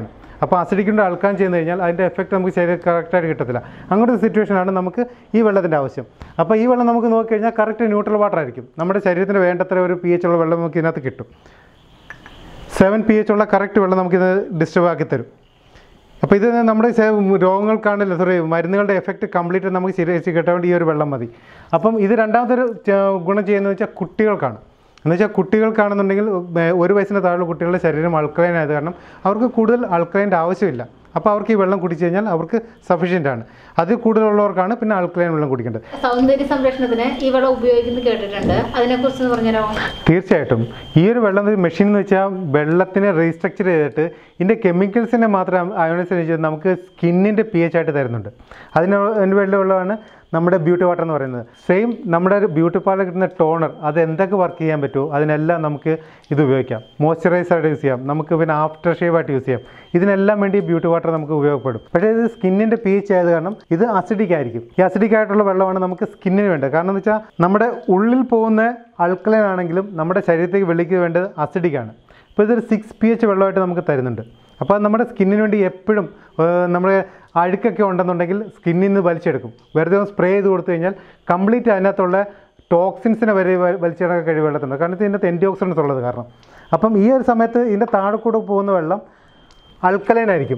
അപ്പോൾ അസിഡിക്കിൻ്റെ അൾക്കാൻ ചെയ്യുന്ന കഴിഞ്ഞാൽ അതിൻ്റെ എഫക്റ്റ് നമുക്ക് ശരീരം കറക്റ്റായിട്ട് കിട്ടത്തില്ല. അങ്ങനത്തെ സിറ്റുവേഷനാണ് നമുക്ക് ഈ വെള്ളത്തിൻ്റെ ആവശ്യം. അപ്പോൾ ഈ വെള്ളം നമുക്ക് നോക്കിക്കഴിഞ്ഞാൽ കറക്റ്റ് ന്യൂട്രൽ വാട്ടർ ആയിരിക്കും. നമ്മുടെ ശരീരത്തിന് വേണ്ടത്ര ഒരു പി എച്ച് ഉള്ള വെള്ളം നമുക്ക് ഇതിനകത്ത് കിട്ടും. സെവൻ പി എച്ച് ഉള്ള കറക്റ്റ് വെള്ളം നമുക്കിത് ഡിസ്റ്റർബ് ആക്കി തരും. അപ്പോൾ ഇത് നമ്മുടെ രോഗങ്ങൾക്കാണല്ലോ സോറി മരുന്നുകളുടെ എഫക്റ്റ് കംപ്ലീറ്റ് നമുക്ക് ശരിയാക്കി കിട്ടാൻ വേണ്ടി ഈ ഒരു വെള്ളം മതി. അപ്പം ഇത് രണ്ടാമതൊരു ഗുണം ചെയ്യുന്നത് വെച്ചാൽ കുട്ടികൾക്കാണ്. എന്ന് വെച്ചാൽ കുട്ടികൾക്കാണെന്നുണ്ടെങ്കിൽ ഒരു വയസ്സിന് താഴെയുള്ള കുട്ടികളുടെ ശരീരം അൾക്കലൈൻ ആയത് കാരണം അവർക്ക് കൂടുതൽ അൾക്കലൈൻ്റെ ആവശ്യമില്ല. അപ്പോൾ അവർക്ക് ഈ വെള്ളം കുടിച്ചു കഴിഞ്ഞാൽ അവർക്ക് സഫീഷ്യൻ്റ് ആണ്. അതിൽ കൂടുതലുള്ളവർക്കാണ് പിന്നെ അൾക്കലൈൻ വെള്ളം കുടിക്കേണ്ടത്.
സൗന്ദര്യ സംരക്ഷണത്തിന് ഈ വെള്ളം ഉപയോഗിക്കുന്നത് കേട്ടിട്ടുണ്ട്, അതിനെക്കുറിച്ച് പറഞ്ഞുതരാമോ?
തീർച്ചയായിട്ടും. ഈ ഒരു വെള്ളം മെഷീൻ എന്ന് വെച്ചാൽ വെള്ളത്തിനെ റീസ്ട്രക്ചർ ചെയ്തിട്ട് ഇതിൻ്റെ കെമിക്കൽസിനെ മാത്രം അയോണൈസ് ചെയ്ത് നമുക്ക് സ്കിന്നിൻ്റെ പി എച്ച് ആയിട്ട് തരുന്നുണ്ട്. അതിന് അതിന് വേണ്ട വെള്ളമാണ് നമ്മുടെ ബ്യൂട്ടി വാട്ടർ എന്ന് പറയുന്നത്. സെയിം നമ്മുടെ ബ്യൂട്ടി പാർലർ കിട്ടുന്ന ടോണർ അത് എന്തൊക്കെ വർക്ക് ചെയ്യാൻ പറ്റുമോ അതിനെല്ലാം നമുക്ക് ഇത് ഉപയോഗിക്കാം. മോയ്സ്ചറൈസറായിട്ട് യൂസ് ചെയ്യാം, നമുക്ക് പിന്നെ ആഫ്റ്റർ ഷേവ് ആയിട്ട് യൂസ് ചെയ്യാം. ഇതിനെല്ലാം വേണ്ടി ബ്യൂട്ടി വാട്ടർ നമുക്ക് ഉപയോഗപ്പെടും. പക്ഷേ ഇത് സ്കിന്നിൻ്റെ പി എച്ച് ആയത് കാരണം ഇത് അസിഡിക് ആയിരിക്കും. ഈ അസിഡിക് ആയിട്ടുള്ള വെള്ളമാണ് നമുക്ക് സ്കിന്നിന് വേണ്ടത്. കാരണം എന്ന് വെച്ചാൽ നമ്മുടെ ഉള്ളിൽ പോകുന്ന അൾക്കലൈൻ ആണെങ്കിലും നമ്മുടെ ശരീരത്തേക്ക് വെളിക്ക് വേണ്ടത് അസിഡിക് ആണ്. അപ്പോൾ ഇതൊരു സിക്സ് പി എച്ച് വെള്ളമായിട്ട് നമുക്ക് തരുന്നുണ്ട്. അപ്പോൾ നമ്മുടെ സ്കിന്നിന് വേണ്ടി എപ്പോഴും നമ്മുടെ അഴുക്കൊക്കെ ഉണ്ടെന്നുണ്ടെങ്കിൽ സ്കിന്നിൽ നിന്ന് വലിച്ചെടുക്കും. വെറുതെ ഒന്ന് സ്പ്രേ ചെയ്ത് കൊടുത്തു കഴിഞ്ഞാൽ കംപ്ലീറ്റ് അതിനകത്തുള്ള ടോക്സിൻസിനെ വരെ വലിച്ചെടുക്കാൻ കഴിവ് വെള്ളത്തുണ്ട്. കാരണം ഇതിനകത്ത് ആൻറ്റി ഓക്സിഡൻസ് ഉള്ളത് കാരണം. അപ്പം ഈ ഒരു സമയത്ത് ഇതിൻ്റെ താഴെ കൂടെ പോകുന്ന വെള്ളം അൾക്കലൈൻ ആയിരിക്കും.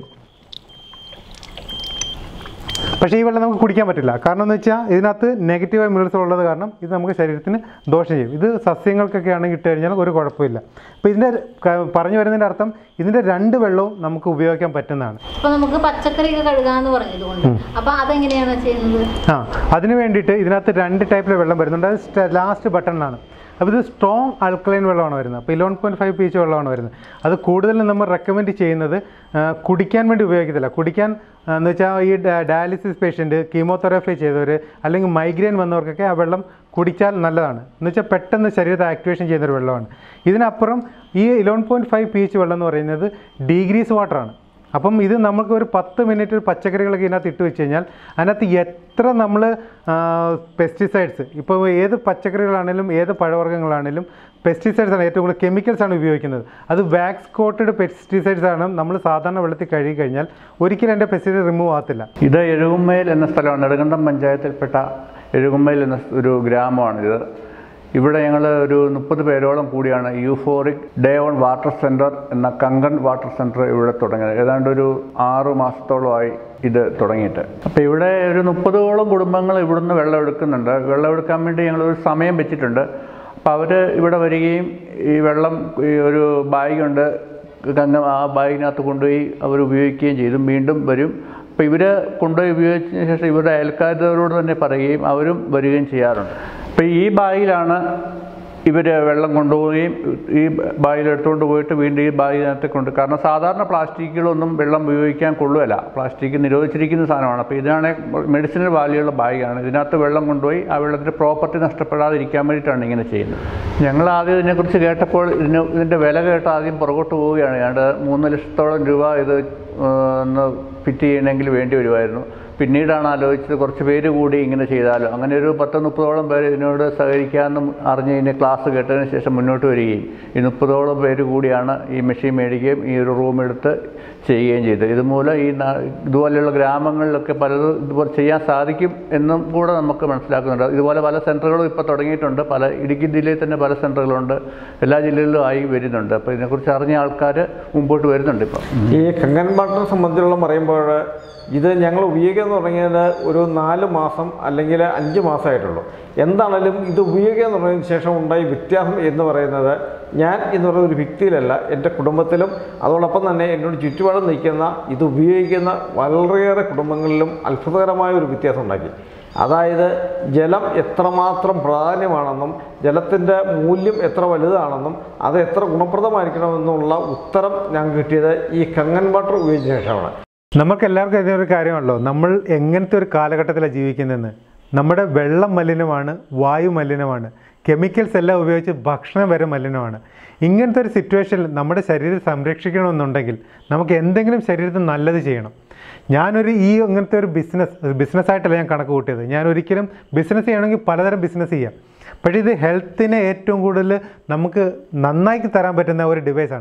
പക്ഷേ ഈ വെള്ളം നമുക്ക് കുടിക്കാൻ പറ്റില്ല. കാരണം എന്ന് വെച്ചാൽ ഇതിനകത്ത് നെഗറ്റീവായ മിനറൽസ് ഉള്ളത് കാരണം ഇത് നമുക്ക് ശരീരത്തിന് ദോഷം ചെയ്യും. ഇത് സസ്യങ്ങൾക്കൊക്കെ ആണെങ്കിൽ ഇട്ട് കഴിഞ്ഞാൽ ഒരു കുഴപ്പമില്ല. അപ്പോൾ ഇതിൻ്റെ പറഞ്ഞു വരുന്നതിൻ്റെ അർത്ഥം ഇതിൻ്റെ രണ്ട് വെള്ളവും നമുക്ക് ഉപയോഗിക്കാൻ പറ്റുന്നതാണ്.
അപ്പോൾ നമുക്ക് പച്ചക്കറിയൊക്കെ കഴുകാമെന്ന് പറഞ്ഞതുകൊണ്ട് അപ്പോൾ അതെങ്ങനെയാണ് ചെയ്യുന്നത്?
ആ അതിന് വേണ്ടിയിട്ട് ഇതിനകത്ത് രണ്ട് ടൈപ്പിലെ വെള്ളം വരുന്നുണ്ട്. അത് ലാസ്റ്റ് ബട്ടണിലാണ്. അപ്പോൾ ഇത് സ്ട്രോങ് അൾക്കലൈൻ വെള്ളമാണ് വരുന്നത്. അപ്പോൾ eleven point five P H വെള്ളമാണ് വരുന്നത്. അത് കൂടുതലും നമ്മൾ റെക്കമെൻഡ് ചെയ്യുന്നത് കുടിക്കാൻ വേണ്ടി ഉപയോഗിക്കത്തില്ല. കുടിക്കാൻ എന്ന് വെച്ചാൽ ഈ ഡയാലിസിസ് പേഷ്യൻറ്റ്, കീമോതെറാപ്പി ചെയ്തവർ അല്ലെങ്കിൽ മൈഗ്രെയിൻ വന്നവർക്കൊക്കെ ആ വെള്ളം കുടിച്ചാൽ നല്ലതാണ്. എന്ന് വെച്ചാൽ പെട്ടെന്ന് ശരീരത്തെ ആക്ടിവേഷൻ ചെയ്യുന്നൊരു വെള്ളമാണ്. ഇതിനപ്പുറം ഈ eleven point five P H വെള്ളം എന്ന് പറയുന്നത് ഡീഗ്രീസ് വാട്ടറാണ്. അപ്പം ഇത് നമുക്ക് ഒരു പത്ത് മിനിറ്റ് പച്ചക്കറികളൊക്കെ ഇതിനകത്ത് ഇട്ട് വെച്ച് കഴിഞ്ഞാൽ അതിനകത്ത് എത്ര നമ്മൾ പെസ്റ്റിസൈഡ്സ് ഇപ്പോൾ ഏത് പച്ചക്കറികളാണെങ്കിലും ഏത് പഴവർഗ്ഗങ്ങളാണെങ്കിലും പെസ്റ്റിസൈഡ്സാണ് ഏറ്റവും കൂടുതൽ കെമിക്കൽസാണ് ഉപയോഗിക്കുന്നത്. അത് വാക്സ് കോട്ടഡ് പെസ്റ്റിസൈഡ്സാണ്. നമ്മൾ സാധാരണ വെള്ളത്തിൽ കഴുകി കഴിഞ്ഞാൽ ഒരിക്കലും എൻ്റെ പെസ്റ്റിസൈഡ് റിമൂവ് ആകത്തില്ല.
ഇത് എഴുകുമ്മയിൽ എന്ന സ്ഥലമാണ്. നെടുങ്കണ്ടം പഞ്ചായത്തിൽപ്പെട്ട എഴുകുമ്മയിൽ എന്ന ഒരു ഗ്രാമമാണിത്. ഇവിടെ ഞങ്ങൾ ഒരു മുപ്പത് പേരോളം കൂടിയാണ് euphoric day on water centre എന്ന കങ്കൺ വാട്ടർ സെൻറ്റർ ഇവിടെ തുടങ്ങിയത്. ഏതാണ്ട് ഒരു ആറ് മാസത്തോളമായി ഇത് തുടങ്ങിയിട്ട്. അപ്പോൾ ഇവിടെ ഒരു മുപ്പതോളം കുടുംബങ്ങൾ ഇവിടുന്ന് വെള്ളം എടുക്കുന്നുണ്ട്. വെള്ളം എടുക്കാൻ വേണ്ടി ഞങ്ങളൊരു സമയം വെച്ചിട്ടുണ്ട്. അപ്പോൾ അവർ ഇവിടെ വരികയും ഈ വെള്ളം ഈ ഒരു ബാഗുണ്ട്, കങ്ങ ആ ബാഗിനകത്ത് കൊണ്ടുപോയി അവർ ഉപയോഗിക്കുകയും ചെയ്തു. വീണ്ടും വരും. അപ്പോൾ ഇവർ കൊണ്ടുപോയി ഉപയോഗിച്ചതിന് ശേഷം ഇവരുടെ അയൽക്കാരോട് തന്നെ പറയുകയും അവരും വരികയും ചെയ്യാറുണ്ട്. അപ്പോൾ ഈ ബാഗിലാണ് ഇവർ വെള്ളം കൊണ്ടുപോവുകയും ഈ ബാഗിൽ എടുത്തുകൊണ്ട് പോയിട്ട് വീണ്ടും ഈ ബാഗിനകത്ത് കൊണ്ട്, കാരണം സാധാരണ പ്ലാസ്റ്റിക്കുകളൊന്നും വെള്ളം ഉപയോഗിക്കാൻ കൊള്ളുകയില്ല. പ്ലാസ്റ്റിക് നിരോധിച്ചിരിക്കുന്ന സാധനമാണ്. അപ്പോൾ ഇതാണ് മെഡിസിനൽ വാല്യുള്ള ബാഗാണ്. ഇതിനകത്ത് വെള്ളം കൊണ്ടുപോയി ആ വെള്ളത്തിൻ്റെ പ്രോപ്പർട്ടി നഷ്ടപ്പെടാതിരിക്കാൻ വേണ്ടിയിട്ടാണ് ഇങ്ങനെ ചെയ്യുന്നത്. ഞങ്ങൾ ആദ്യം ഇതിനെക്കുറിച്ച് കേട്ടപ്പോൾ ഇതിന് ഇതിൻ്റെ വില കേട്ട് ആദ്യം പുറകോട്ട് പോവുകയാണ്. ഏതാണ്ട് മൂന്ന് ലക്ഷത്തോളം രൂപ ഇത് ഒന്ന് ഫിറ്റ് ചെയ്യണമെങ്കിൽ വേണ്ടി വരുമായിരുന്നു. പിന്നീടാണ് ആലോചിച്ചത് കുറച്ച് പേര് കൂടി ഇങ്ങനെ ചെയ്താലോ. അങ്ങനെ ഒരു പത്ത് മുപ്പതോളം പേര് ഇതിനോട് സഹകരിക്കാമെന്നും അറിഞ്ഞ് ഇതിൻ്റെ ക്ലാസ് കേട്ടതിന് ശേഷം മുന്നോട്ട് വരികയും ഈ മുപ്പതോളം പേര് കൂടിയാണ് ഈ മെഷീൻ മേടിക്കുകയും ഈ ഒരു റൂം എടുത്ത് ചെയ്യുകയും ചെയ്തത്. ഇതുമൂലം ഈ ഇതുപോലെയുള്ള ഗ്രാമങ്ങളിലൊക്കെ പലതും ഇതുപോലെ ചെയ്യാൻ സാധിക്കും എന്നും കൂടെ നമുക്ക് മനസ്സിലാക്കുന്നുണ്ട്. ഇതുപോലെ പല സെൻറ്ററുകളും ഇപ്പോൾ തുടങ്ങിയിട്ടുണ്ട്. പല ഇടുക്കി ജില്ലയിൽ തന്നെ പല സെൻറ്ററുകളുണ്ട്. എല്ലാ ജില്ലകളിലും ആയി വരുന്നുണ്ട്. അപ്പോൾ ഇതിനെക്കുറിച്ച് അറിഞ്ഞ ആൾക്കാർ മുമ്പോട്ട് വരുന്നുണ്ട്. ഇപ്പം
ഈ കങ്കൻ വാട്ടറിനെ സംബന്ധിച്ചുള്ള പറയുമ്പോൾ ഇത് ഞങ്ങൾ ഉപയോഗിക്കാൻ തുടങ്ങിയത് ഒരു നാല് മാസം അല്ലെങ്കിൽ അഞ്ച് മാസമായിട്ടുള്ളൂ. എന്താണെങ്കിലും ഇത് ഉപയോഗിക്കാൻ തുടങ്ങിയതിന് ശേഷം ഉണ്ടായ വ്യത്യാസം എന്ന് പറയുന്നത് ഞാൻ എന്ന് പറയുന്ന ഒരു വ്യക്തിയിലല്ല, എൻ്റെ കുടുംബത്തിലും അതോടൊപ്പം തന്നെ എന്നോട് ചുറ്റുപാടും നിൽക്കുന്ന ഇത് ഉപയോഗിക്കുന്ന വളരെയേറെ കുടുംബങ്ങളിലും അത്ഭുതകരമായ ഒരു വ്യത്യാസം ഉണ്ടാക്കി. അതായത് ജലം എത്രമാത്രം പ്രാധാന്യമാണെന്നും ജലത്തിൻ്റെ മൂല്യം എത്ര വലുതാണെന്നും അത് എത്ര ഗുണപ്രദമായിരിക്കണമെന്നുള്ള ഉത്തരം ഞങ്ങൾക്ക് കിട്ടിയത് ഈ കങ്കൻ വാട്ടർ ഉപയോഗിച്ച ശേഷമാണ്.
നമുക്ക് എല്ലാവർക്കും ഇതിനൊരു കാര്യമാണല്ലോ, നമ്മൾ എങ്ങനത്തെ ഒരു കാലഘട്ടത്തിലാണ് ജീവിക്കുന്നതെന്ന്. നമ്മുടെ വെള്ളം മലിനമാണ്, വായു മലിനമാണ്, കെമിക്കൽസ് എല്ലാം ഉപയോഗിച്ച് ഭക്ഷണം വരെ മലിനമാണ്. ഇങ്ങനത്തെ ഒരു സിറ്റുവേഷനിൽ നമ്മുടെ ശരീരം സംരക്ഷിക്കണമെന്നുണ്ടെങ്കിൽ നമുക്ക് എന്തെങ്കിലും ശരീരത്തിന് നല്ലത് ചെയ്യണം. ഞാനൊരു ഈ ഇങ്ങനത്തെ ഒരു ബിസിനസ് ബിസിനസ്സായിട്ടല്ല ഞാൻ കണക്ക് കൂട്ടിയത്. ഞാൻ ഒരിക്കലും ബിസിനസ് ചെയ്യണമെങ്കിൽ പലതരം ബിസിനസ് ചെയ്യാം. പക്ഷേ ഇത് ഹെൽത്തിനെ ഏറ്റവും കൂടുതൽ നമുക്ക് നന്നാക്കി തരാൻ പറ്റുന്ന ഒരു ഡിവൈസാണ്.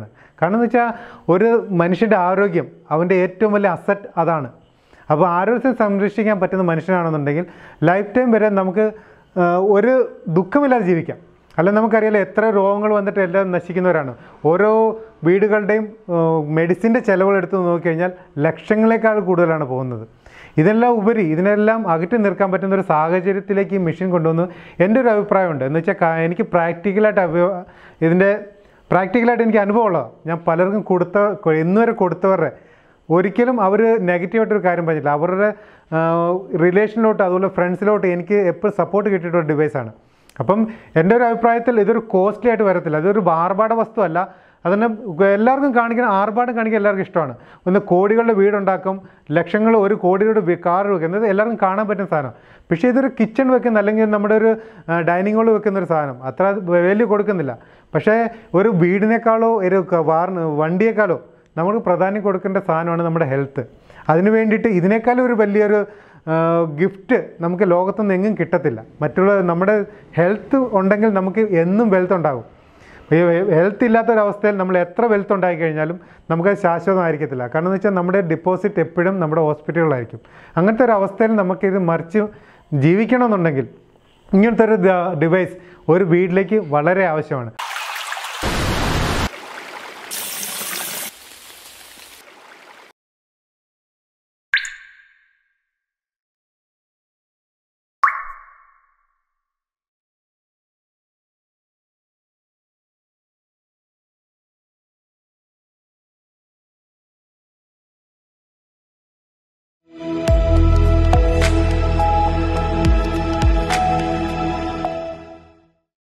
കാരണം എന്ന് വെച്ചാൽ ഒരു മനുഷ്യൻ്റെ ആരോഗ്യം അവൻ്റെ ഏറ്റവും വലിയ അസറ്റ് അതാണ്. അപ്പോൾ ആരോഗ്യത്തെ സംരക്ഷിക്കാൻ പറ്റുന്ന മനുഷ്യനാണെന്നുണ്ടെങ്കിൽ ലൈഫ് ടൈം വരെ നമുക്ക് ഒരു ദുഃഖമില്ലാതെ ജീവിക്കാം. അല്ല നമുക്കറിയാലോ എത്ര രോഗങ്ങൾ വന്നിട്ട് എല്ലാം നശിക്കുന്നവരാണ്. ഓരോ വീടുകളുടെയും മെഡിസിൻ്റെ ചിലവുകൾ എടുത്ത് നോക്കിക്കഴിഞ്ഞാൽ ലക്ഷങ്ങളെക്കാൾ കൂടുതലാണ് പോകുന്നത്. ഇതെല്ലാം ഉപരി ഇതിനെല്ലാം അകറ്റി നിർക്കാൻ പറ്റുന്ന ഒരു സാഹചര്യത്തിലേക്ക് ഈ മെഷീൻ കൊണ്ടുവന്ന് എൻ്റെ ഒരു അഭിപ്രായമുണ്ട്. എന്ന് വെച്ചാൽ എനിക്ക് പ്രാക്ടിക്കലായിട്ട് അഭ്യ ഇതിൻ്റെ പ്രാക്ടിക്കലായിട്ട് എനിക്ക് അനുഭവമുള്ളതാണ്. ഞാൻ പലർക്കും കൊടുത്ത ഇന്നുവരെ കൊടുത്തവരുടെ ഒരിക്കലും അവർ നെഗറ്റീവായിട്ടൊരു കാര്യം പറഞ്ഞില്ല. അവരുടെ റിലേഷനിലോട്ട് അതുപോലെ ഫ്രണ്ട്സിലോട്ട് എനിക്ക് എപ്പോഴും സപ്പോർട്ട് കിട്ടിയിട്ടൊരു ഡിവൈസാണ്. അപ്പം എൻ്റെ ഒരു അഭിപ്രായത്തിൽ ഇതൊരു കോസ്റ്റ്ലി ആയിട്ട് വരത്തില്ല. ഇതൊരു ആർഭാട വസ്തുവല്ല. അതിനെ എല്ലാവർക്കും കാണിക്കണം, ആർഭാടം കാണിക്കാൻ എല്ലാവർക്കും ഇഷ്ടമാണ്. ഒന്ന് കോടികളുടെ വീടുണ്ടാക്കും, ലക്ഷങ്ങൾ ഒരു കോടിയുടെ കാർ വെക്കുന്നത് എല്ലാവർക്കും കാണാൻ പറ്റുന്ന സാധനം. പക്ഷേ ഇതൊരു കിച്ചൺ വെക്കുന്ന അല്ലെങ്കിൽ നമ്മുടെ ഒരു ഡൈനിങ് ഹാൾ വെക്കുന്ന ഒരു സാധനം അത്ര വാല്യൂ കൊടുക്കുന്നില്ല. പക്ഷേ ഒരു വീടിനേക്കാളോ ഒരു വാർ വണ്ടിയേക്കാളോ നമുക്ക് പ്രാധാന്യം കൊടുക്കേണ്ട സാധനമാണ് നമ്മുടെ ഹെൽത്ത്. അതിന് വേണ്ടിയിട്ട് ഇതിനേക്കാളും ഒരു വലിയൊരു ഗിഫ്റ്റ് നമുക്ക് ലോകത്തുനിന്ന് എങ്ങും കിട്ടത്തില്ല. മറ്റുള്ള നമ്മുടെ ഹെൽത്ത് ഉണ്ടെങ്കിൽ നമുക്ക് എന്നും വെൽത്ത് ഉണ്ടാകും. ഹെൽത്ത് ഇല്ലാത്തൊരവസ്ഥയിൽ നമ്മൾ എത്ര വെൽത്ത് ഉണ്ടായി കഴിഞ്ഞാലും നമുക്കത് ശാശ്വതമായിരിക്കത്തില്ല. കാരണം എന്ന് വെച്ചാൽ നമ്മുടെ ഡിപ്പോസിറ്റ് എപ്പോഴും നമ്മുടെ ഹോസ്പിറ്റലുകളായിരിക്കും. അങ്ങനത്തെ ഒരു അവസ്ഥയിൽ നമുക്കിത് മറിച്ച് ജീവിക്കണമെന്നുണ്ടെങ്കിൽ ഇങ്ങനത്തെ ഒരു ഡിവൈസ് ഒരു വീട്ടിലേക്ക് വളരെ ആവശ്യമാണ്.